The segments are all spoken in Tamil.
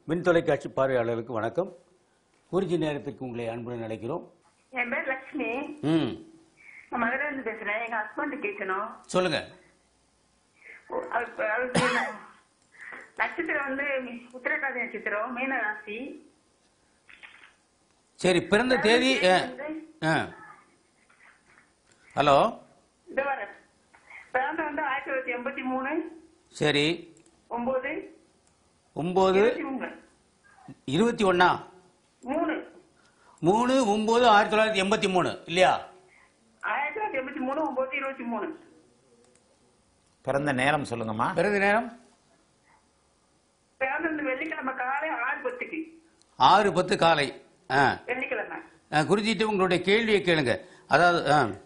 மின் தொலைக்காட்சி பார்வையாளர்களுக்கு வணக்கம். குறிஞ்சி நேரத்துக்கு உங்களை அன்புடன் அழைக்கிறோம். என் பேர் லட்சுமி. நான் மதுரை இருந்து பேசுறேன். எங்க ஹஸ்பண்ட் கேட்கணும். சொல்லுங்க. நட்சத்திரம் வந்து உத்திரட்டாதி நட்சத்திரம், மீன ராசி. சரி, பிறந்த தேதி. ஹலோ, பிறந்த வந்து 1983. சரி, 9 9 21 3 9 1983 இல்லையா? 1983 9/23. பிறந்த நேரம் சொல்லுங்கம்மா. பிறந்த நேரம் பிறந்த வெள்ளிக்கிழமை காலை 6:10. 6:10 காலை. வெள்ளிக்கிழமை. குறிஞ்சிட்டு உங்களுடைய கேள்வியை கேளுங்க. அதாவது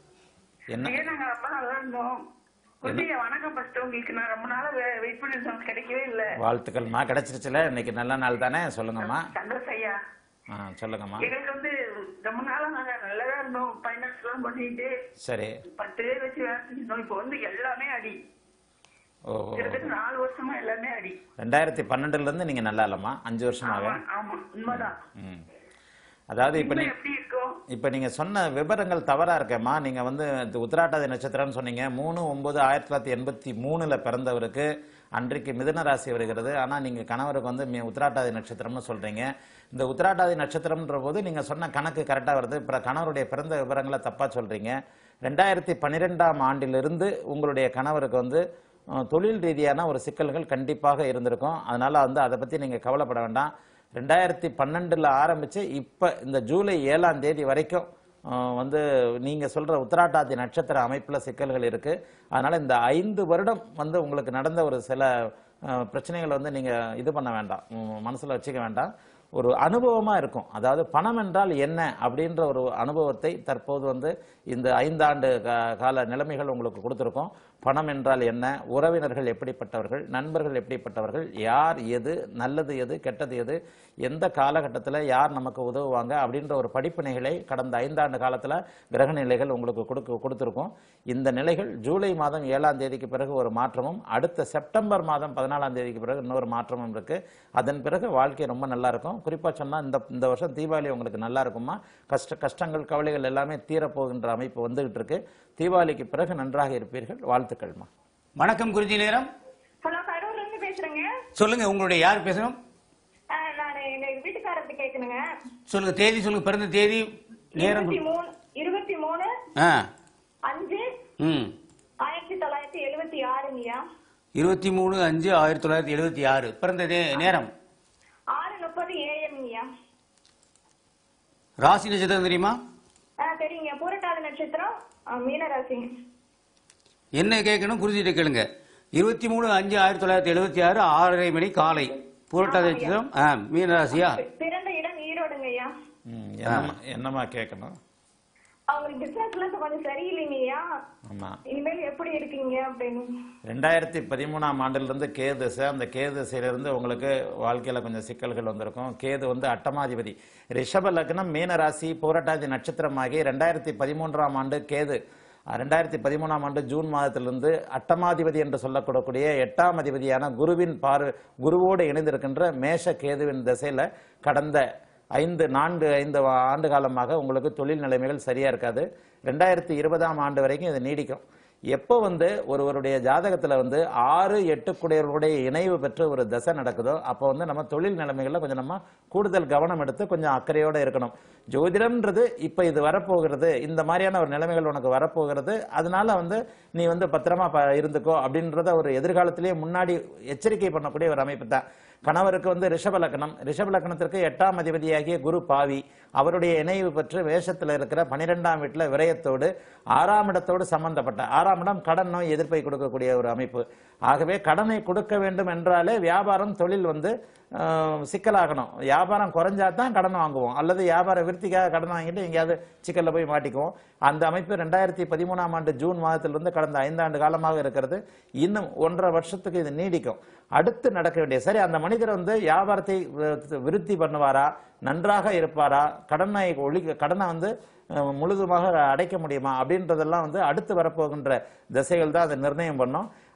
நாங்க அப்ப நல்லா இருந்தோம். வணக்கம். ஃபர்ஸ்ட் உங்களுக்கு நான் ரொம்ப நாளா வெயிட் பண்ணிருந்தோம், கிடைக்கவே இல்ல. வாழ்த்துக்கள்மா, கிடைச்சிருச்சுல. இன்னைக்கு நல்ல நாள் தானே. சொல்லுங்கம்மா. சந்தோஷம் ஐயா. சொல்லுங்கம்மா. எங்களுக்கு வந்து ரொம்ப நாளா நாங்க நல்லதா இருந்தோம். பைனான்ஸ் எல்லாம் பண்ணிட்டு சரி 10 பேர் வச்சு வேலை செஞ்சோம். இப்ப வந்து எல்லாமே அடி. கிட்டத்தட்ட 4 வருஷமா எல்லாமே அடி. 2012 இருந்து நீங்க நல்லா இல்லம்மா. 5 வருஷமாவே. ஆமா, உண்மைதான். அதாவது இப்ப நீங்க சொன்ன விவரங்கள் தவறா இருக்கேம்மா. நீங்க வந்து உத்திராட்டாதி நட்சத்திரம்னு சொன்னீங்க. 3/9/1983 பிறந்தவருக்கு அன்றைக்கு மிதுன ராசி வருகிறது. ஆனா நீங்க கணவருக்கு வந்து உத்திராட்டாதி நட்சத்திரம்னு சொல்றீங்க. இந்த உத்திராட்டாதி நட்சத்திரம்ன்ற போது நீங்க சொன்ன கணக்கு கரெக்டா வருது. கணவருடைய பிறந்த விவரங்களை தப்பா சொல்றீங்க. 2012ஆம் ஆண்டிலிருந்து உங்களுடைய கணவருக்கு வந்து தொழில் ரீதியான ஒரு சிக்கல்கள் கண்டிப்பாக இருந்திருக்கும். அதனால வந்து அதை பத்தி நீங்க கவலைப்பட வேண்டாம். 2012 ஆரம்பிச்சு இப்ப இந்த ஜூலை 7ஆம் தேதி வரைக்கும் வந்து நீங்க சொல்ற உத்திராட்டாதி நட்சத்திர அமைப்புல சிக்கல்கள் இருக்கு. அதனால இந்த 5 வருடம் வந்து உங்களுக்கு நடந்த ஒரு சில பிரச்சனைகளை வந்து நீங்க இது பண்ண வேண்டாம், மனசுல வச்சுக்க வேண்டாம். ஒரு அனுபவமா இருக்கும். அதாவது பணம் என்றால் என்ன அப்படின்ற ஒரு அனுபவத்தை தற்போது வந்து இந்த 5 ஆண்டு கால நிலைமைகள் உங்களுக்கு கொடுத்திருக்கோம். பணம் என்றால் என்ன, உறவினர்கள் எப்படிப்பட்டவர்கள், நண்பர்கள் எப்படிப்பட்டவர்கள், யார் எது, நல்லது எது, கெட்டது எது, எந்த காலகட்டத்தில் யார் நமக்கு உதவுவாங்க அப்படின்ற ஒரு படிப்பினைகளை கடந்த 5 ஆண்டு காலத்தில் கிரக நிலைகள் உங்களுக்கு கொடுத்திருக்கோம். இந்த நிலைகள் ஜூலை மாதம் 7ஆம் தேதிக்கு பிறகு ஒரு மாற்றமும், அடுத்த செப்டம்பர் மாதம் 14ஆம் தேதிக்கு பிறகு இன்னொரு மாற்றமும் இருக்கு. அதன் பிறகு வாழ்க்கை ரொம்ப நல்லா இருக்கும். குறிப்பா சொன்னா இந்த வருஷம் தீபாவளி உங்களுக்கு நல்லா இருக்குமா. கஷ்டங்கள் கவலைகள் எல்லாமே தீரப்போகின்ற அமைப்பு வந்துகிட்டு இருக்கு. தீபாவளிக்கு பிறகு நன்றாக இருப்பீர்கள். வாழ்த்துக்கள்மா. வணக்கம். குறிஞ்சி நேரம். ஹலோ, கரூர்ல இருந்து பேசுறேங்க. சொல்லுங்க, உங்களுடைய யார் பேசணும்? நான் எங்க வீட்டுக்காரர்கிட்ட கேட்கணுங்க. சொல்லுங்க, தேதி சொல்லுங்க. பிறந்த தேதி, நேரம். 23 5 1976ங்கய்யா. 23 5 1976. பிறந்த நேரம் 6:30 AM-ங்கய்யா. ராசி நட்சத்திரம் தெரியுமா? தெரியுங்க. பூரட்டாதி நட்சத்திரம், மீனராசி. என்ன கேட்கணும் குறிஞ்சிட்டு கேளுங்க. 23 5 1976 6:30 மணி காலை. பூரட்டாதி நட்சத்திரம், மீனராசியா? பிறந்த இடம் ஈரோடுங்கய்யா. என்னமா கேட்கணும்? அவங்களுக்கு பிசினஸ்ல கொஞ்சம் சரியில்லைங்கய்யா. இனிமேல் எப்படி இருக்கீங்க அப்படின்னு. 2013ஆம் ஆண்டிலிருந்து கேது திசை. அந்த கேது திசையிலிருந்து உங்களுக்கு வாழ்க்கையில கொஞ்சம் சிக்கல்கள் வந்திருக்கும். கேது வந்து அட்டமாதிபதி. ரிஷப லக்னம், மீன ராசி, பூரட்டாதி நட்சத்திரமாகி 2013ஆம் ஆண்டு கேது 2013ஆம் ஆண்டு ஜூன் மாதத்திலிருந்து அட்டமாதிபதி என்று சொல்லக்கூடக்கூடிய 8ஆம் அதிபதியான குருவோடு இணைந்திருக்கின்ற மேஷ கேதுவின் திசையில கடந்த 4-5 ஆண்டு காலமாக உங்களுக்கு தொழில் நிலைமைகள் சரியா இருக்காது. 2020ஆம் ஆண்டு வரைக்கும் இது நீடிக்கும். எப்போ வந்து ஒருவருடைய ஜாதகத்துல வந்து 6-8 குடையர்களுடைய இணைவு பெற்று ஒரு தசை நடக்குதோ அப்போ வந்து நம்ம தொழில் நிலைமைகள்ல கொஞ்சம் நம்ம கூடுதல் கவனம் எடுத்து கொஞ்சம் அக்கறையோட இருக்கணும். ஜோதிடம்ன்றது இப்ப இது வரப்போகிறது, இந்த மாதிரியான ஒரு நிலைமைகள் உனக்கு வரப்போகிறது, அதனால வந்து நீ வந்து பத்திரமா இருந்துக்கோ அப்படின்றத ஒரு எதிர்காலத்திலேயே முன்னாடி எச்சரிக்கை பண்ணக்கூடிய ஒரு அமைப்பு தான். கணவருக்கு வந்து ரிஷப லக்னம். ரிஷப லக்னத்திற்கு 8ஆம் அதிபதியாகிய குரு பாவி. அவருடைய இணைவு பெற்று வேஷத்தில் இருக்கிற 12ஆம் வீட்டுல விரயத்தோடு 6ஆம் இடத்தோடு சம்பந்தப்பட்ட 6ஆம் இடம் கடன் நோய் எதிர்ப்பை கொடுக்கக்கூடிய ஒரு அமைப்பு. ஆகவே கடனை கொடுக்க வேண்டும் என்றாலே வியாபாரம் தொழில் வந்து சிக்கலாகணும். வியாபாரம் குறைஞ்சா தான் கடன் வாங்குவோம், அல்லது வியாபார விருத்திக்காக கடன் வாங்கிட்டு எங்கேயாவது சிக்கல்ல போய் மாட்டிக்குவோம். அந்த அமைப்பு 2013ஆம் ஆண்டு ஜூன் மாதத்திலிருந்து கடந்த 5 ஆண்டு காலமாக இருக்கிறது. இன்னும் 1.5 வருஷத்துக்கு இது நீடிக்கும். அடுத்து நடக்க வேண்டிய சரி அந்த மனிதர் வந்து வியாபாரத்தை விருத்தி பண்ணுவாரா, நன்றாக இருப்பாரா, கடனை வந்து முழுதுமாக அடைக்க முடியுமா அப்படின்றதெல்லாம் வந்து அடுத்து வரப்போகின்ற திசைகள் தான் அதை நிர்ணயம் பண்ணும்.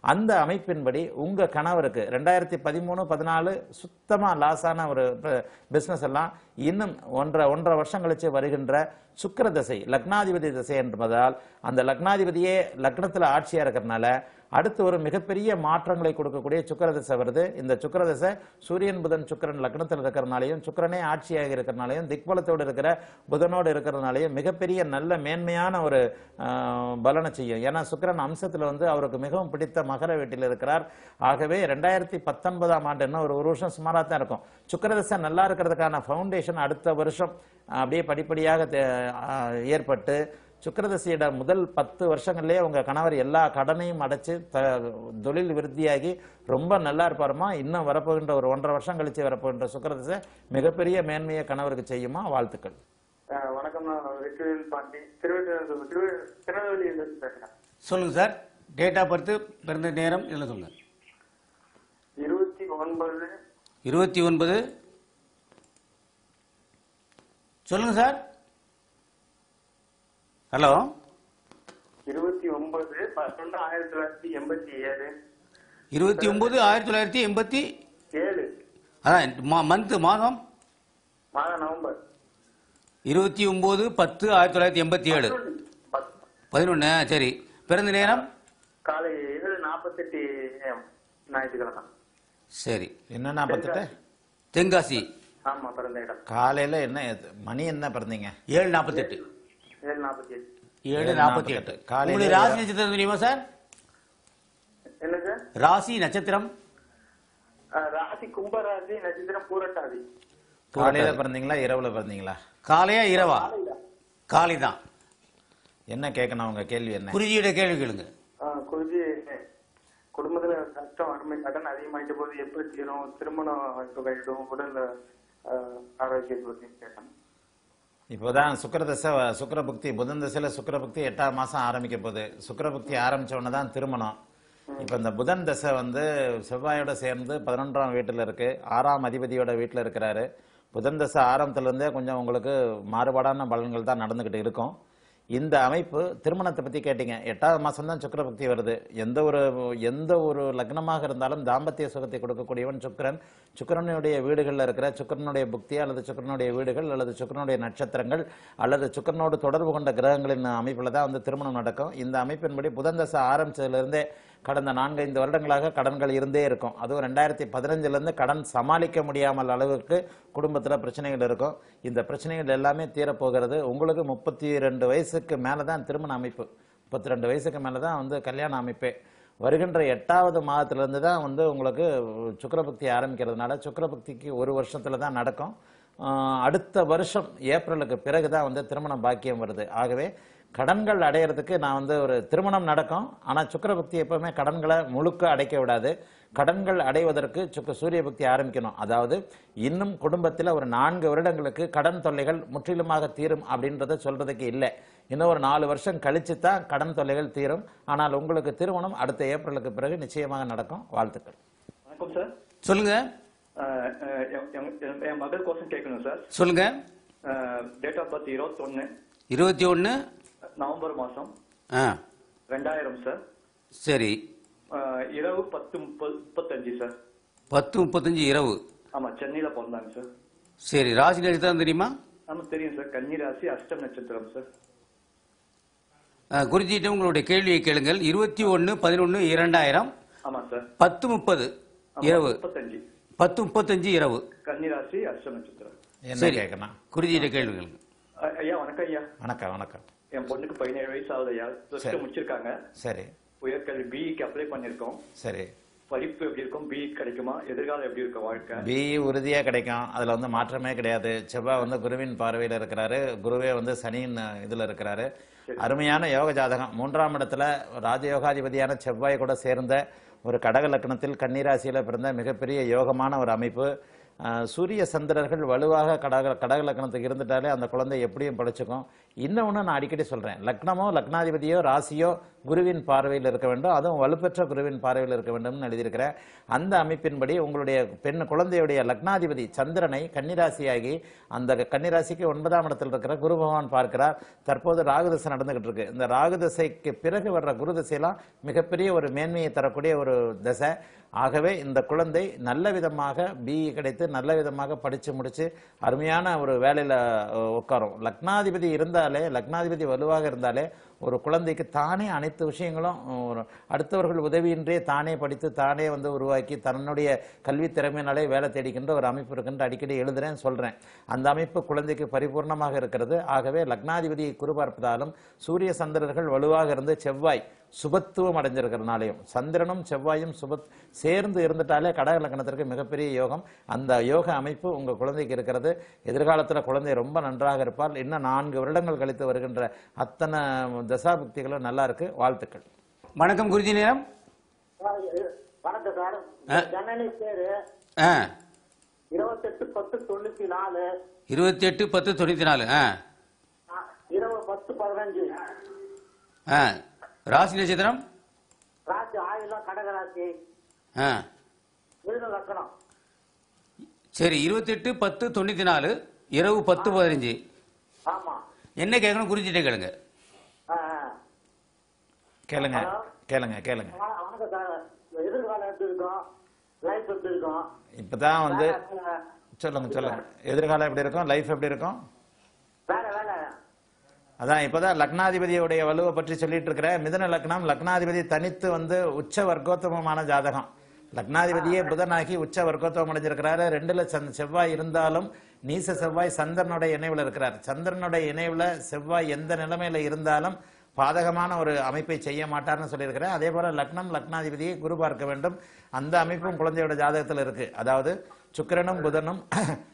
அந்த அமைப்பின்படி உங்க கணவருக்கு 2013-14 சுத்தமா லாஸான ஒரு பிசினஸ் எல்லாம் இன்னும் ஒன்றரை வருஷம் கழிச்சு வருகின்ற சுக்கிர தசை, லக்னாதிபதி திசை என்பதால் அந்த லக்னாதிபதியே லக்னத்துல ஆட்சியா இருக்கிறதுனால அடுத்து ஒரு மிகப்பெரிய மாற்றங்களை கொடுக்கக்கூடிய சுக்கிர தசை வருது. இந்த சுக்கிர தசை சூரியன் புதன் சுக்கிரன் லக்னத்தில் இருக்கிறனாலையும் சுக்கிரனே ஆட்சியாக இருக்கிறனாலையும் திக்பலத்தோடு இருக்கிற புதனோடு இருக்கிறதுனாலையும் மிகப்பெரிய நல்ல மேன்மையான ஒரு பலனை செய்யும். ஏன்னா சுக்கிரன் அம்சத்துல வந்து அவருக்கு மிகவும் பிடித்த மகர வீட்டில் இருக்கிறார். ஆகவே 2019ஆம் ஆண்டு இன்னும் ஒரு வருஷம் சுமாராக தான் இருக்கும். சுக்கிர தசை நல்லா இருக்கிறதுக்கான ஃபவுண்டேஷன் அடுத்த வருஷம் அப்படியே படிப்படியாக ஏற்பட்டு சுக்கிரதசையோட முதல் 10 வருஷங்கள்லயே உங்க கணவர் எல்லா கடனையும் அடைச்சு தொழில் விருத்தியாகி ரொம்ப நல்லா இருப்பாருமா. இன்னும் வரப்போகின்ற ஒரு 1.5 வருஷம் கழிச்சு வரப்போகின்ற சுக்கிரதசை மிகப்பெரிய மேன்மையை கணவருக்கு செய்யுமா. வாழ்த்துக்கள். வணக்கம், நான் வெற்றிவேல் பாண்டி, திருநெல்வேலியிலிருந்து பேசுறேன். சொல்லுங்க சார். டேட் ஆஃப் பர்த், பிறந்த நேரம் என்ன சொல்லுங்க. 29 சொல்லுங்க சார். ஹலோ. 29/11/1987. 29/1987. அதான் மந்த், மாதம் நவம்பர். 29/10/1987. 11. சரி. பிறந்த நேரம் காலை 7:48 AM ஞாயிற்றுக்கிழமை. சரி. என்ன 48? தென்காசி. ஆமா, பிறந்த இடம். காலையில என்ன மணி என்ன பிறந்தீங்க? 7:48. 7:48. காலையில. ராசி நட்சத்திரம் தெரியுமா சார்? என்ன சார்? ராசி நட்சத்திரம்? ராசி கும்பராசி, நட்சத்திரம் பூரட்டாதி. காலையில பிறந்தீங்களா இரவுல பிறந்தீங்களா? காலையா இரவா? காலை தான். என்ன கேட்கணும் உங்க கேள்வி என்ன? குருஜியோட கேள்வி கேளுங்க. குருஜி, குடும்பத்துல கஷ்டம், வறுமை, கடன் அதிகமாயிட்ட போது எப்படி தீரும்? திருமணம் கையிடும், உடல் ஆரோக்கியத்தை கேட்கணும். இப்போதான் சுக்கிரதசை, சுக்கிரபுக்தி, புதன் தசையில சுக்கிரபுக்தி 8ஆம் மாசம் ஆரம்பிக்க போகுது. சுக்கிரபுக்தி ஆரம்பிச்ச உடனே தான் திருமணம். இப்ப இந்த புதன் தசை வந்து செவ்வாயோட சேர்ந்து 11ஆம் வீட்டுல இருக்கு, 6ஆம் அதிபதியோட வீட்டுல இருக்கிறாரு. புதன் தசை ஆரம்பத்துல இருந்தே கொஞ்சம் உங்களுக்கு மாறுபாடான பலன்கள் தான் நடந்துகிட்டு இருக்கும். இந்த அமைப்பு திருமணத்தை பத்தி கேட்டீங்க. 8ஆவது மாசம் தான் சுக்கிரபக்தி வருது. எந்த ஒரு லக்னமாக இருந்தாலும் தாம்பத்திய சுகத்தை கொடுக்கக்கூடியவன் சுக்கிரன். சுக்கிரனுடைய வீடுகளில் இருக்கிற சுக்கிரனுடைய புக்தி அல்லது சுக்கிரனுடைய வீடுகள் அல்லது சுக்கிரனுடைய நட்சத்திரங்கள் அல்லது சுக்கிரனோடு தொடர்பு கொண்ட கிரகங்களின் அமைப்புல தான் வந்து திருமணம் நடக்கும். இந்த அமைப்பின்படி புதன் தசை ஆரம்பிச்சதுலேருந்தே கடந்த 4-5 வருடங்களாக கடன்கள் இருந்தே இருக்கும். அதுவும் 2015 கடன் சமாளிக்க முடியாமல் அளவுக்கு குடும்பத்துல பிரச்சனைகள் இருக்கும். இந்த பிரச்சனைகள் எல்லாமே தீரப்போகிறது. உங்களுக்கு 32 வயசுக்கு மேலதான் திருமண அமைப்பு, 32 வயசுக்கு மேலதான் வந்து கல்யாண அமைப்பே. வருகின்ற 8ஆவது மாதத்திலிருந்து தான் வந்து உங்களுக்கு சுக்கிரபக்தி ஆரம்பிக்கிறதுனால சுக்கிரபக்திக்கு 1 வருஷத்துல தான் நடக்கும். அடுத்த வருஷம் ஏப்ரலுக்கு பிறகுதான் வந்து திருமண பாக்கியம் வருது. ஆகவே கடன்கள் அடையிறதுக்கு நான் வந்து ஒரு திருமணம் நடக்கும். ஆனா சுக்கிரபக்தி எப்பவுமே கடன்களை முழுக்க அடைக்க விடாது. கடன்கள் அடைவதற்கு சூரிய பக்தி ஆரம்பிக்கணும். அதாவது இன்னும் குடும்பத்தில் ஒரு 4 வருடங்களுக்கு கடன் தொல்லைகள் முற்றிலுமாக தீரும் அப்படின்றத சொல்றதுக்கு இல்லை. இன்னும் ஒரு 4 வருஷம் கழிச்சு தான் கடன் தொல்லைகள் தீரும். ஆனால் உங்களுக்கு திருமணம் அடுத்த ஏப்ரலுக்கு பிறகு நிச்சயமாக நடக்கும். வாழ்த்துக்கள். வணக்கம் சார். சொல்லுங்க. என் மகள் கோசம் கேட்கணும் சார். சொல்லுங்க. டேட் ஆஃப் பர்த் 21 நவம்பர் மாசம் 2000 சார். சரி. இரவு 10:35 சார். 10:35 இரவு. ஆமா, சென்னையில பிறந்தாங்க சார். சரி. ராசி நட்சத்திரம் தெரியுமா? ஆமா தெரியும் சார். கன்னி ராசி, அஷ்டம் நட்சத்திரம் சார். குருஜிட்ட உங்களுடைய கேள்வியை கேளுங்கள். 21/11/2000. ஆமா சார். 10:30 இரவு. 10:35 இரவு. கன்னி ராசி, அஷ்டம் நட்சத்திரம். என்ன கேட்கணும்? குருஜிட்ட கேள்விகள். ஐயா வணக்கம். ஐயா வணக்கம். வணக்கம். என் பொண்ணுக்கு 17 வயசு ஆகுது ஐயா. +2 முடிச்சிருக்காங்க. சரி. உயர்கல்வி பிஇக்கு அப்ளை பண்ணிருக்கோம். சரி. படிப்பு எப்படி இருக்கும்? பிஇ கிடைக்குமா? எதிர்காலம் எப்படி இருக்கும் வாழ்க்கை? பிஇ உறுதியா கிடைக்கும். அதுல வந்து மாற்றமே கிடையாது. செவ்வாய் வந்து குருவின் பார்வையில இருக்கிறாரு. குருவே வந்து சனியின் இதுல இருக்கிறாரு. அருமையான யோக ஜாதகம். 3ஆம் இடத்துல ராஜயோகாதிபதியான செவ்வாய் கூட சேர்ந்த ஒரு கடக லக்னத்தில் கன்னிராசியில பிறந்த மிகப்பெரிய யோகமான ஒரு அமைப்பு. சூரிய சந்திரர்கள் வலுவாக கடக லக்னத்துக்கு இருந்துட்டாலே அந்த குழந்தை எப்படியும் படிச்சுக்கும். இன்னொன்று நான் அடிக்கடி சொல்றேன், லக்னமோ லக்னாதிபதியோ ராசியோ குருவின் பார்வையில் இருக்க வேண்டும், அதுவும் வலுப்பெற்ற குருவின் பார்வையில் இருக்க வேண்டும்னு எழுதியிருக்கிறேன். அந்த அமைப்பின்படி உங்களுடைய குழந்தையுடைய லக்னாதிபதி சந்திரனை கன்னிராசியாகி அந்த கன்னிராசிக்கு 9ஆம் இடத்தில் இருக்கிற குரு பகவான் பார்க்கிறார். தற்போது ராகுதசை நடந்துகிட்டு இருக்கு. இந்த ராகுதசைக்கு பிறகு வர்ற குரு தசையெல்லாம் மிகப்பெரிய ஒரு மேன்மையை தரக்கூடிய ஒரு தசை. ஆகவே இந்த குழந்தை நல்ல விதமாக பிஇ கிடைத்து நல்ல விதமாக படித்து முடித்து அருமையான ஒரு வேலையில் உட்காரும். லக்னாதிபதி இருந்தாலே, லக்னாதிபதி வலுவாக இருந்தாலே ஒரு குழந்தைக்கு தானே அனைத்து விஷயங்களும் அடுத்தவர்கள் உதவியின்றே தானே படித்து தானே உருவாக்கி தன்னுடைய கல்வி திறமையினாலே வேலை தேடிக்கின்ற ஒரு அமைப்பு இருக்குன்ற அடிக்கடி எழுதுறேன், சொல்றேன். அந்த அமைப்பு குழந்தைக்கு பரிபூர்ணமாக இருக்கிறது. ஆகவே லக்னாதிபதியை குறிபார்ப்பதாலும் சூரிய சந்திரர்கள் வலுவாக இருந்து செவ்வாய் சுபத்துவம் அடைஞ்சிருக்கிறதுனாலையும் சந்திரனும் செவ்வாயும் சேர்ந்து இருந்துட்டாலே கடக லக்னத்திற்கு மிகப்பெரிய யோகம். அந்த யோக அமைப்பு உங்க குழந்தைக்கு இருக்கிறது. எதிர்காலத்தில் குழந்தை ரொம்ப நன்றாக இருப்பார். இன்னும் 4 வருடங்கள் கழித்து வருகின்ற அத்தனை தசாபுக்திகளும் நல்லா இருக்கு. வாழ்த்துக்கள். வணக்கம் குருஜி. நேரம் வணக்கம் சார். ஜனனி பேரு 28/10/94 28/10/94 இரவு 10:15. ராசி நட்சத்திரம் ராசி ஆயுளம் கடகராசி மிருக லக்னம். சரி, 28/10/94 இரவு 10:15. ஆமா. என்ன கேட்கணும் குருஜிட்டே கேளுங்க. கேளுங்க கேளுங்க கேளுங்க. வணக்கம் சார். எதிர்காலம் எப்படி இருக்கும்? லைஃப் எப்படி இருக்கும்? இப்பதான் சொல்லுங்க சொல்லுங்க. எதிர்காலம் எப்படி இருக்கும்? லைஃப் எப்படி இருக்கும்? வேலை வேலை அதான் இப்பதான் லக்னாதிபதியுடைய வலுவை பற்றி சொல்லிட்டு இருக்கிற மிதுன லக்னம். லக்னாதிபதி தனித்து உச்ச வர்க்கோத்தமமான ஜாதகம். லக்னாதிபதியே புதனாகி உச்ச வர்க்கோத்தவம் அடைஞ்சிருக்கிறாரு. 2ல செவ்வாய் இருந்தாலும் நீச செவ்வாய் சந்திரனுடைய இணைவுல இருக்கிறார். சந்திரனுடைய இணைவுல செவ்வாய் எந்த நிலைமையில இருந்தாலும் பாதகமான ஒரு அமைப்பை செய்ய மாட்டார்னு சொல்லியிருக்கிறேன். அதே போல லக்னம் லக்னாதிபதியை குரு பார்க்க வேண்டும். அந்த அமைப்பும் குழந்தையோட ஜாதகத்தில் இருக்கு. அதாவது சுக்கிரனும் புதனும்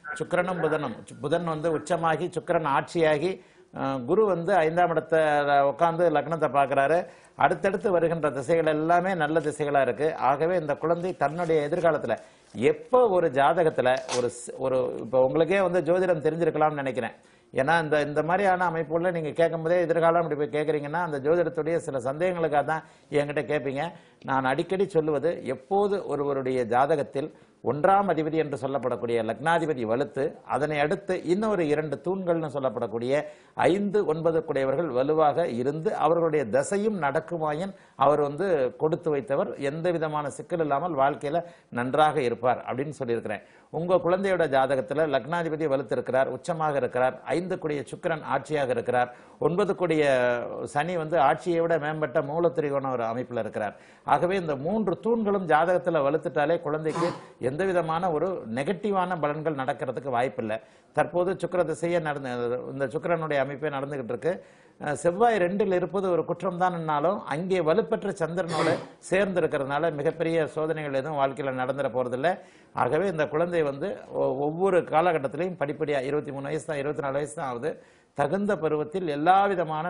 புதன் உச்சமாகி சுக்கிரன் ஆட்சியாகி குரு 5ஆம் இடத்துல உட்கார்ந்து லக்னத்தை பார்க்கிறாரு. அடுத்தடுத்து வருகின்ற திசைகள் எல்லாமே நல்ல திசைகளா இருக்கு. ஆகவே இந்த குழந்தை தன்னுடைய எதிர்காலத்துல எப்போ ஒரு ஜாதகத்துல ஒரு இப்போ உங்களுக்கே ஜோதிடம் தெரிஞ்சிருக்கலாம்னு நினைக்கிறேன். ஏன்னா இந்த மாதிரியான அமைப்புள்ள நீங்க கேட்கும் போதே எதிர்காலம் இப்படி போய் கேட்குறீங்கன்னா அந்த ஜோதிடத்துடைய சில சந்தேகங்களுக்காக தான் என்கிட்ட கேட்பீங்க. நான் அடிக்கடி சொல்லுவது, எப்போது ஒருவருடைய ஜாதகத்தில் 1ஆம் அதிபதி என்று சொல்லப்படக்கூடிய லக்னாதிபதி வலுத்து அதனை அடுத்து இன்னொரு 2 தூண்கள்னு சொல்லப்படக்கூடிய 5, 9 கூடியவர்கள் வலுவாக இருந்து அவர்களுடைய தசையும் நடக்குமாயின் அவர் கொடுத்து வைத்தவர், எந்த விதமான சிக்கல் இல்லாமல் வாழ்க்கையில நன்றாக இருப்பார் அப்படின்னு சொல்லியிருக்கிறேன். உங்க குழந்தையோட ஜாதகத்துல லக்னாதிபதி வலுத்து இருக்கிறார், உச்சமாக இருக்கிறார். 5 கூடிய சுக்கிரன் ஆட்சியாக இருக்கிறார். 9 கூடிய சனி ஆட்சியை விட மேம்பட்ட மூலத்திரிகோண ஒரு அமைப்புல இருக்கிறார். ஆகவே இந்த 3 தூண்களும் ஜாதகத்துல வலுத்துட்டாலே குழந்தைக்கு எந்த விதமான ஒரு நெகட்டிவான பலன்கள் நடக்கிறதுக்கு வாய்ப்பில்லை. தற்போது சுக்கிர திசையே இந்த சுக்கிரனுடைய அமைப்பே நடந்துகிட்டு இருக்கு. செவ்வாய் 2ல் இருப்பது ஒரு குற்றம் தான்னாலும் அங்கே வலுப்பெற்ற சந்திரனோட சேர்ந்து இருக்கிறதுனால மிகப்பெரிய சோதனைகள் எதுவும் வாழ்க்கையில நடந்துட போறதில்லை. ஆகவே இந்த குழந்தை ஒவ்வொரு காலகட்டத்திலையும் படிப்படியா 23 வயசு தான், 24 வயசு தான் ஆகுது. தகுந்த பருவத்தில் எல்லா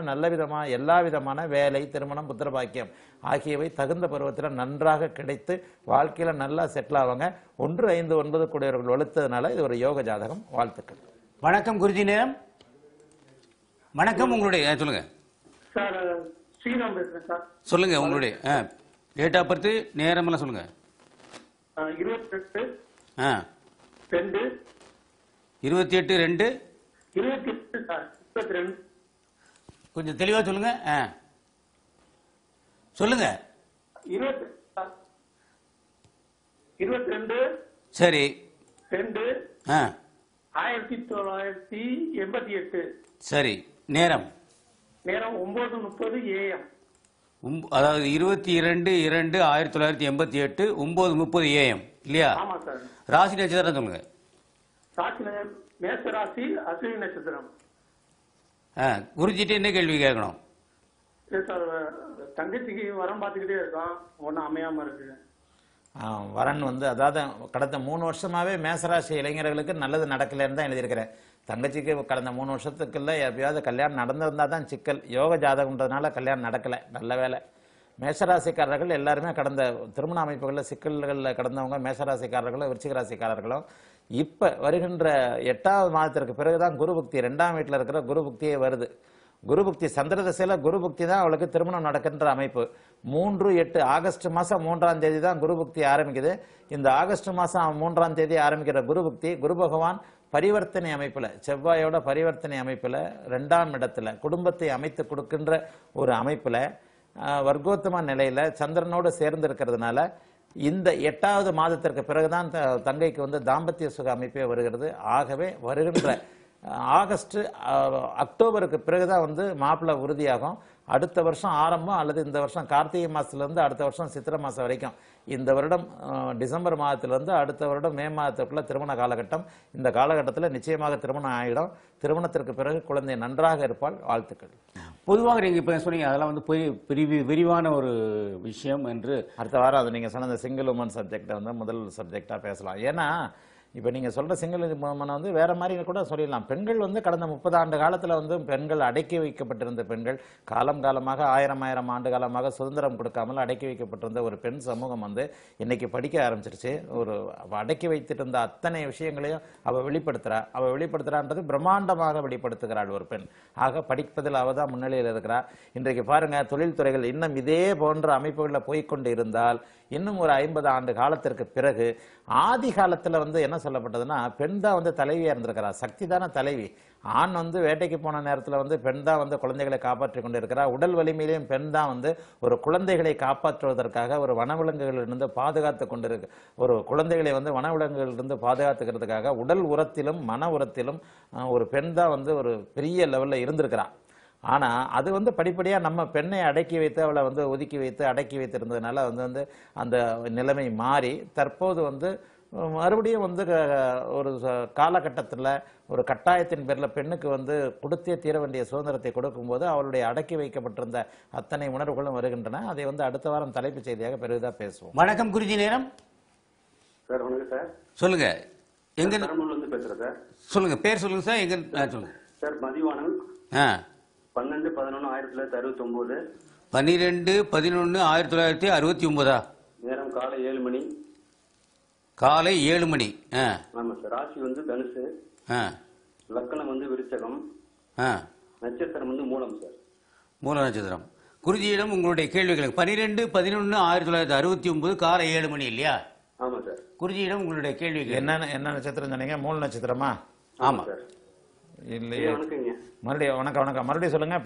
விதமான வேலை, திருமணம், புத்திர பாக்கியம் ஆகியவை தகுந்த பருவத்தில் நன்றாக கிடைத்து வாழ்க்கையில நல்லா செட்டில் ஆவாங்க. 1, 5, 9 கூடியவர்கள் வலுத்ததுனால இது ஒரு யோக ஜாதகம். வாழ்த்துக்கள். வணக்கம் குருஜி. நேரம் வணக்கம். உங்களுடைய சொல்லுங்க சார். ஸ்ரீராம் பேசுறேன் சார். சொல்லுங்க உங்களுடைய டேட் ஆஃப் பர்த் நேரம் எல்லாம் சொல்லுங்க. 28/2 28/2 28 சார். 22 கொஞ்சம் தெளிவா சொல்லுங்க. சொல்லுங்க. 22 சரி. 2 1988. சரி. நேரம் 9:30 AM. அதாவது 22/2/1988 9:30 AM இல்லையா? ஆமா சார். ராசி நட்சத்திரம் சொல்லுங்க. மேஷ ராசி, அஸ்வினி நட்சத்திரம். குருஜிட்டு என்ன கேள்வி கேட்கணும்? சார், தங்கச்சிக்கு வரம் பார்த்துக்கிட்டே இருக்கோம், ஒன்றும் அமையாம இருக்கு. வரன் அதாவது கடந்த 3 வருஷமாவே மேசராசி இளைஞர்களுக்கு நல்லது நடக்கலன்னு தான் எழுதியிருக்கிறேன். தங்கச்சிக்கு கடந்த 3 வருஷத்துக்குள்ள எப்பயாவது கல்யாணம் நடந்திருந்தா தான் சிக்கல். யோக ஜாதகம்ன்றதுனால கல்யாணம் நடக்கலை. நல்ல வேலை. மேஷராசிக்காரர்கள் எல்லாருமே கடந்த திருமண அமைப்புகளில் சிக்கல்களில் கடந்தவங்க மேஷராசிக்காரர்களும் விருச்சிக ராசிக்காரர்களும். இப்போ வருகின்ற 8வது மாதத்திற்கு பிறகுதான் குரு புக்தி 2ஆம் வீட்டில் இருக்கிற குரு புக்தியே வருது. குரு புக்தி சந்திர தசையில குரு புக்தி தான் அவளுக்கு திருமணம் நடக்கின்ற அமைப்பு. 3/8 ஆகஸ்ட் மாசம் 3ஆம் தேதி தான் குரு புக்தி ஆரம்பிக்குது. இந்த ஆகஸ்ட் மாசம் 3ஆம் தேதி ஆரம்பிக்கிற குரு புக்தி குரு பகவான் பரிவர்த்தனை அமைப்புல, செவ்வாயோட பரிவர்த்தனை அமைப்புல 2ஆம் இடத்துல குடும்பத்தை அமைத்து கொடுக்கின்ற ஒரு அமைப்புல வர்க்கோத்தம நிலையில சந்திரனோடு சேர்ந்து இருக்கிறதுனால இந்த 8வது மாதத்திற்கு பிறகுதான் தங்கைக்கு வந்து தாம்பத்திய சுக அமைப்பே வருகிறது. ஆகவே வருகின்ற ஆகஸ்ட் அக்டோபருக்கு பிறகுதான் வந்து மாப்பிள்ளை உறுதியாகும். அடுத்த வருஷம் ஆரம்பம் அல்லது இந்த வருஷம் கார்த்திகை மாசத்திலிருந்து அடுத்த வருஷம் சித்திரை மாசம் வரைக்கும், இந்த வருடம் டிசம்பர் மாதத்திலிருந்து அடுத்த வருடம் மே மாதத்துக்குள்ள திருமண காலகட்டம். இந்த காலகட்டத்தில் நிச்சயமாக திருமணம் ஆகிடும். திருமணத்திற்கு பிறகு குழந்தை நன்றாக இருப்பாள். வாழ்த்துக்கள். பொதுவாக நீங்க இப்ப சொன்னீங்க அதெல்லாம் வந்து விரிவான ஒரு விஷயம் என்று. அடுத்த வாரம் அது நீங்க சொன்ன சிங்கிள் உமன் சப்ஜெக்டை வந்து முதல் சப்ஜெக்டா பேசலாம். ஏன்னா இப்போ நீங்கள் சொல்கிற சிங்கிள் உமனை வந்து வேறு மாதிரி கூட சொல்லிடலாம். பெண்கள் வந்து கடந்த 30 ஆண்டு காலத்தில் வந்து பெண்கள் அடக்கி வைக்கப்பட்டிருந்த பெண்கள், காலமாக 1000 ஆண்டு காலமாக சுதந்திரம் கொடுக்காமல் அடக்கி வைக்கப்பட்டிருந்த ஒரு பெண் சமூகம் வந்து இன்னைக்கு படிக்க ஆரம்பிச்சிருச்சு. ஒரு அடக்கி வைத்துட்டு இருந்த அத்தனை விஷயங்களையும் அவள் வெளிப்படுத்துறான்றது பிரம்மாண்டமாக வெளிப்படுத்துகிறாள் ஒரு பெண். ஆக படிப்பதில் அவள் தான் முன்னிலையில் இருக்கிறார். இன்றைக்கு பாருங்க, தொழில்துறைகள் இன்னும் இதே போன்ற அமைப்புகளில் போய்கொண்டு இருந்தால் இன்னும் ஒரு 50 ஆண்டு காலத்திற்கு பிறகு, ஆதி காலத்தில் வந்து என்ன சொல்லப்பட்டதுன்னா, பெண் தான் வந்து தலைவியா இருந்திருக்கிறார். சக்தி தானே தலைவி. ஆண் வந்து வேட்டைக்கு போன நேரத்தில் வந்து பெண் தான் வந்து குழந்தைகளை காப்பாற்றி கொண்டு இருக்கிறார். உடல் வலிமையிலையும் பெண் தான் வந்து ஒரு குழந்தைகளை காப்பாற்றுவதற்காக ஒரு வனவிலங்குகளிலிருந்து பாதுகாத்து கொண்டிருக்கு. ஒரு குழந்தைகளை வந்து வனவிலங்குகளிலிருந்து பாதுகாத்துக்கிறதுக்காக உடல் உரத்திலும் மன உரத்திலும் ஒரு பெண் தான் வந்து ஒரு பெரிய லெவலில் இருந்திருக்கிறார். ஆனா அது வந்து படிப்படியா நம்ம பெண்ணை அடக்கி வைத்து அவளை வந்து ஒதுக்கி வைத்து அடக்கி வைத்திருந்ததுனால வந்து அந்த நிலைமை மாறி தற்போது வந்து மறுபடியும் வந்து ஒரு காலகட்டத்தில் ஒரு கட்டாயத்தின் பேரில் பெண்ணுக்கு வந்து கொடுத்தே தீர வேண்டிய சுதந்திரத்தை கொடுக்கும்போது அவளுடைய அடக்கி வைக்கப்பட்டிருந்த அத்தனை உணர்வுகளும் வருகின்றன. அதை வந்து அடுத்த வாரம் தலைப்புச் செய்தியாக பெரிதாக பேசுவோம். வணக்கம் குருஜி. நேரம் சார். வணக்கம் சார். சொல்லுங்க. எங்க இருந்து பேசுறேன் சார். சொல்லுங்க, பேர் சொல்லுங்க சார். எங்க சொல்லுங்க சார். மதிவானன். 12/11/1969. 12/11/1969. நேரம் காலை 7 மணி. காலை 7 மணி. ஆமா சார். ராசி வந்து தனுசு. லக்கணம் வந்து விருச்சகம். நட்சத்திரம் வந்து மூலம் சார். மூல நட்சத்திரம். குருஜியிடம் உங்களுடைய கேள்விகள் 12/11/1969 காலை 7 மணி இல்லையா? ஆமா சார். குருஜியிடம் உங்களுடைய கேள்விகள் என்ன நட்சத்திரம் சொன்னீங்க? மூல நட்சத்திரமா? ஆமா சார். இல்லையே. வணக்கங்க. மறுபடியும் வணக்கம். மறுபடியும் சொல்லுங்க.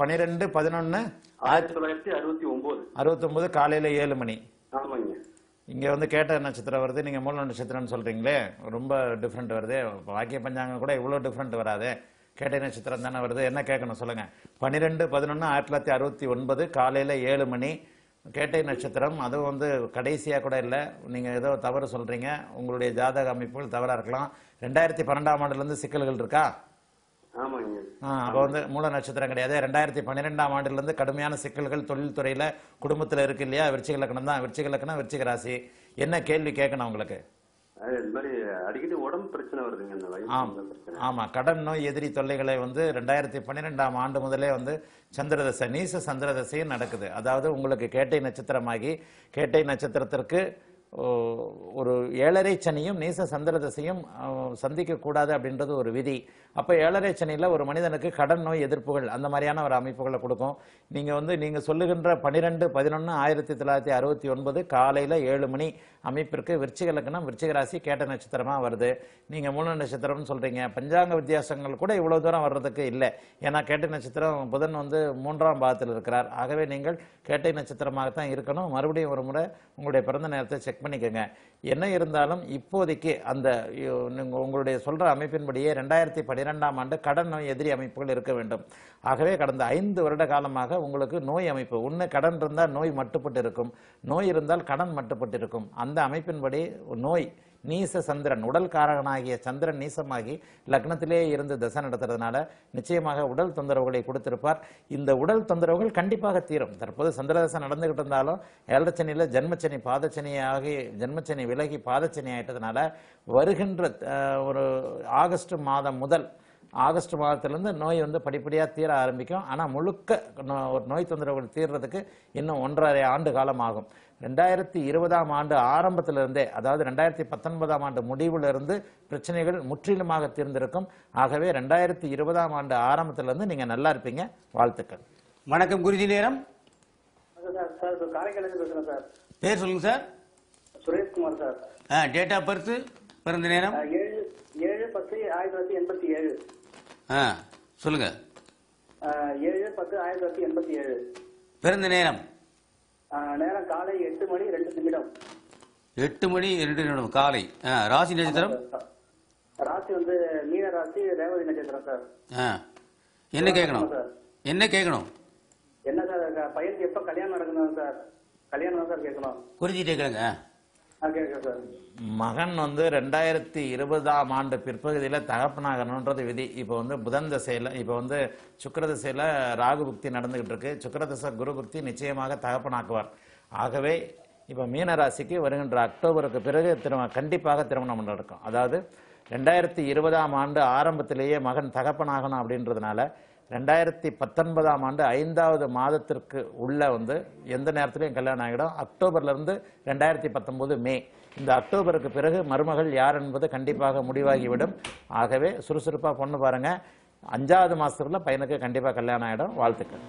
12/11/1969 காலையில 7 மணி. ஆமாங்க. இங்க வந்து கேட்ட நட்சத்திரம் வருது, நீங்க மூல நட்சத்திரம்னு சொல்றீங்களே, ரொம்ப டிஃப்ரெண்ட் வருது. வாக்கிய பஞ்சாங்கம் கூட இவ்வளவு டிஃப்ரெண்ட் வராது. கேட்ட நட்சத்திரம் தானே வருது. என்ன கேட்கணும் சொல்லுங்க. 12/11/1969 காலையில 7 மணி. கேட்டை நட்சத்திரம். அதுவும் வந்து கடைசியா கூட இல்லை. நீங்க ஏதோ தவறு சொல்றீங்க. உங்களுடைய ஜாதக அமைப்புகள் தவறா இருக்கலாம். 2012ஆம் ஆண்டுல இருந்து சிக்கல்கள் இருக்கா? அப்போ வந்து மூல நட்சத்திரம் கிடையாது. 2012ஆம் ஆண்டுல இருந்து கடுமையான சிக்கல்கள் தொழில்துறையில குடும்பத்துல இருக்கு இல்லையா? விருச்சிக லக்னம் தான். விருச்சிக லக்னம், விருச்சிக ராசி. என்ன கேள்வி கேட்கணும் உங்களுக்கு? அடிக்கடி உடம்பு பிரச்சனை வருதுங்க. ஆமா, கடன் நோய் எதிரி தொல்லைகளை வந்து 2012ஆம் ஆண்டு முதலே வந்து சந்திரதசை, நீச சந்திரதசையும் நடக்குது. அதாவது உங்களுக்கு கேட்டை நட்சத்திரமாகி கேட்டை நட்சத்திரத்திற்கு ஒரு 7.5 சனியும் நீச சந்திரதசையும் சந்திக்க கூடாது அப்படின்றது ஒரு விதி. அப்ப 7.5 சனியில ஒரு மனிதனுக்கு கடன் நோய் எதிர்ப்புகள் அந்த மாதிரியான ஒரு அமைப்புகளை கொடுக்கும். நீங்க சொல்லுகின்ற 12/11/1969 காலையில 7 மணி அமைப்பிற்கு விருச்சிக லக்னம், விருச்சிக ராசி, கேட்ட நட்சத்திரமா வருது. நீங்க மூல நட்சத்திரம்னு சொல்றீங்க. பஞ்சாங்க வித்தியாசங்கள் கூட இவ்வளவு தூரம் வர்றதுக்கு இல்லை. ஏன்னா கேட்டை நட்சத்திரம் புதன் வந்து 3ஆம் பாவத்தில் இருக்கிறார். ஆகவே நீங்கள் கேட்டை நட்சத்திரமாகத்தான் இருக்கணும். மறுபடியும் ஒரு முறை உங்களுடைய பிறந்த நேரத்தை செக் பண்ணிக்கோங்க. என்ன இருந்தாலும் இப்போதைக்கு அந்த உங்களுடைய சொல்ற அமைப்பின்படியே 2012ஆம் ஆண்டு கடன் நோய் எதிரி அமைப்புகள் இருக்க வேண்டும். ஆகவே கடந்த 5 வருட காலமாக உங்களுக்கு நோய் அமைப்பு, ஒன்று கடன் இருந்தால் நோய் மட்டுப்பட்டு இருக்கும், நோய் இருந்தால் கடன் மட்டுப்பட்டு இருக்கும். அந்த அமைப்பின்படி நோய் நீச சந்திரன், உடல் காரகனாகிய சந்திரன் நீசமாகி லக்னத்திலே இருந்து தசை நடத்துறதுனால நிச்சயமாக உடல் தொந்தரவுகளை கொடுத்திருப்பார். இந்த உடல் தொந்தரவுகள் கண்டிப்பாக தீரும். தற்போது சந்திரதசை நடந்துகிட்டு இருந்தாலும் 7.5 சனியில ஜென்மச்சனி பாதச்சனியாகி ஜென்மச்சனி விலகி பாதச்சனி ஆயிட்டதுனால வருகின்ற ஒரு ஆகஸ்ட் மாதம் முதல் ஆகஸ்ட் மாதத்திலிருந்து நோய் வந்து படிப்படியாக தீர ஆரம்பிக்கும். ஆனால் முழுக்க ஒரு நோய் தொந்தரவுகள் தீர்றதுக்கு இன்னும் 1.5 ஆண்டு காலம் ஆகும். 2020ஆம் ஆண்டு ஆரம்பத்திலிருந்தே, அதாவது 2019ஆம் ஆண்டு முடிவிலிருந்து பிரச்சனைகள் முற்றிலுமாக தீர்ந்திருக்கும். ஆகவே 2020ஆம் ஆண்டு ஆரம்பத்திலிருந்து நீங்க நல்லா இருப்பீங்க. வாழ்த்துக்கள். வணக்கம் குருஜி. நேரம் சார் காரைக்கால பேசுறேன் சார். பேர் சொல்லுங்க sir. Sureshkumar sir. Date of birth, பிறந்த நேரம்? 7/10/1987. சொல்லுங்க. 7/10/1987. பிறந்த நேரம்? நேரம் காலை 8 மணி 2 நிமிடம். 8 மணி 2 நிமிடம் காலை. ராசி நட்சத்திரம்? ராசி வந்து மீன ராசி, ரேவதி நட்சத்திரம் சார். என்ன கேட்கணும்? என்ன கேட்கணும்? என்ன சார் பையனுக்கு எப்ப கல்யாணம் நடக்கணும் சார்? கல்யாணம் சார் கேட்கணும். குறிஞ்சிட்டே கேளுங்க. கேட்குறேன் சார். மகன் வந்து 2020ஆம் ஆண்டு பிற்பகுதியில் தகப்பனாகணுன்றது விதி. இப்போ வந்து புதன் தசையில், இப்போ வந்து சுக்கிர தசையில் ராகு புக்தி நடந்துகிட்டு இருக்கு. சுக்கிர தசை குரு புக்தி நிச்சயமாக தகப்பனாக்குவார். ஆகவே இப்போ மீனராசிக்கு வருகின்ற அக்டோபருக்கு பிறகு கண்டிப்பாக திருமணம் நடக்கும். அதாவது 2020ஆம் ஆண்டு ஆரம்பத்திலேயே மகன் தகப்பனாகணும் அப்படின்றதுனால 2019ஆம் ஆண்டு 5வது மாதத்திற்கு உள்ள வந்து எந்த நேரத்திலையும் கல்யாணம் ஆகிடும். அக்டோபர்லேருந்து 2019 மே, இந்த அக்டோபருக்கு பிறகு மருமகள் யார் என்பது கண்டிப்பாக முடிவாகிவிடும். ஆகவே சுறுசுறுப்பாக பொண்ணு பாருங்க. 5வது மாதத்துக்குள்ள பையனுக்கு கண்டிப்பாக கல்யாணம் ஆகிடும். வாழ்த்துக்கள்.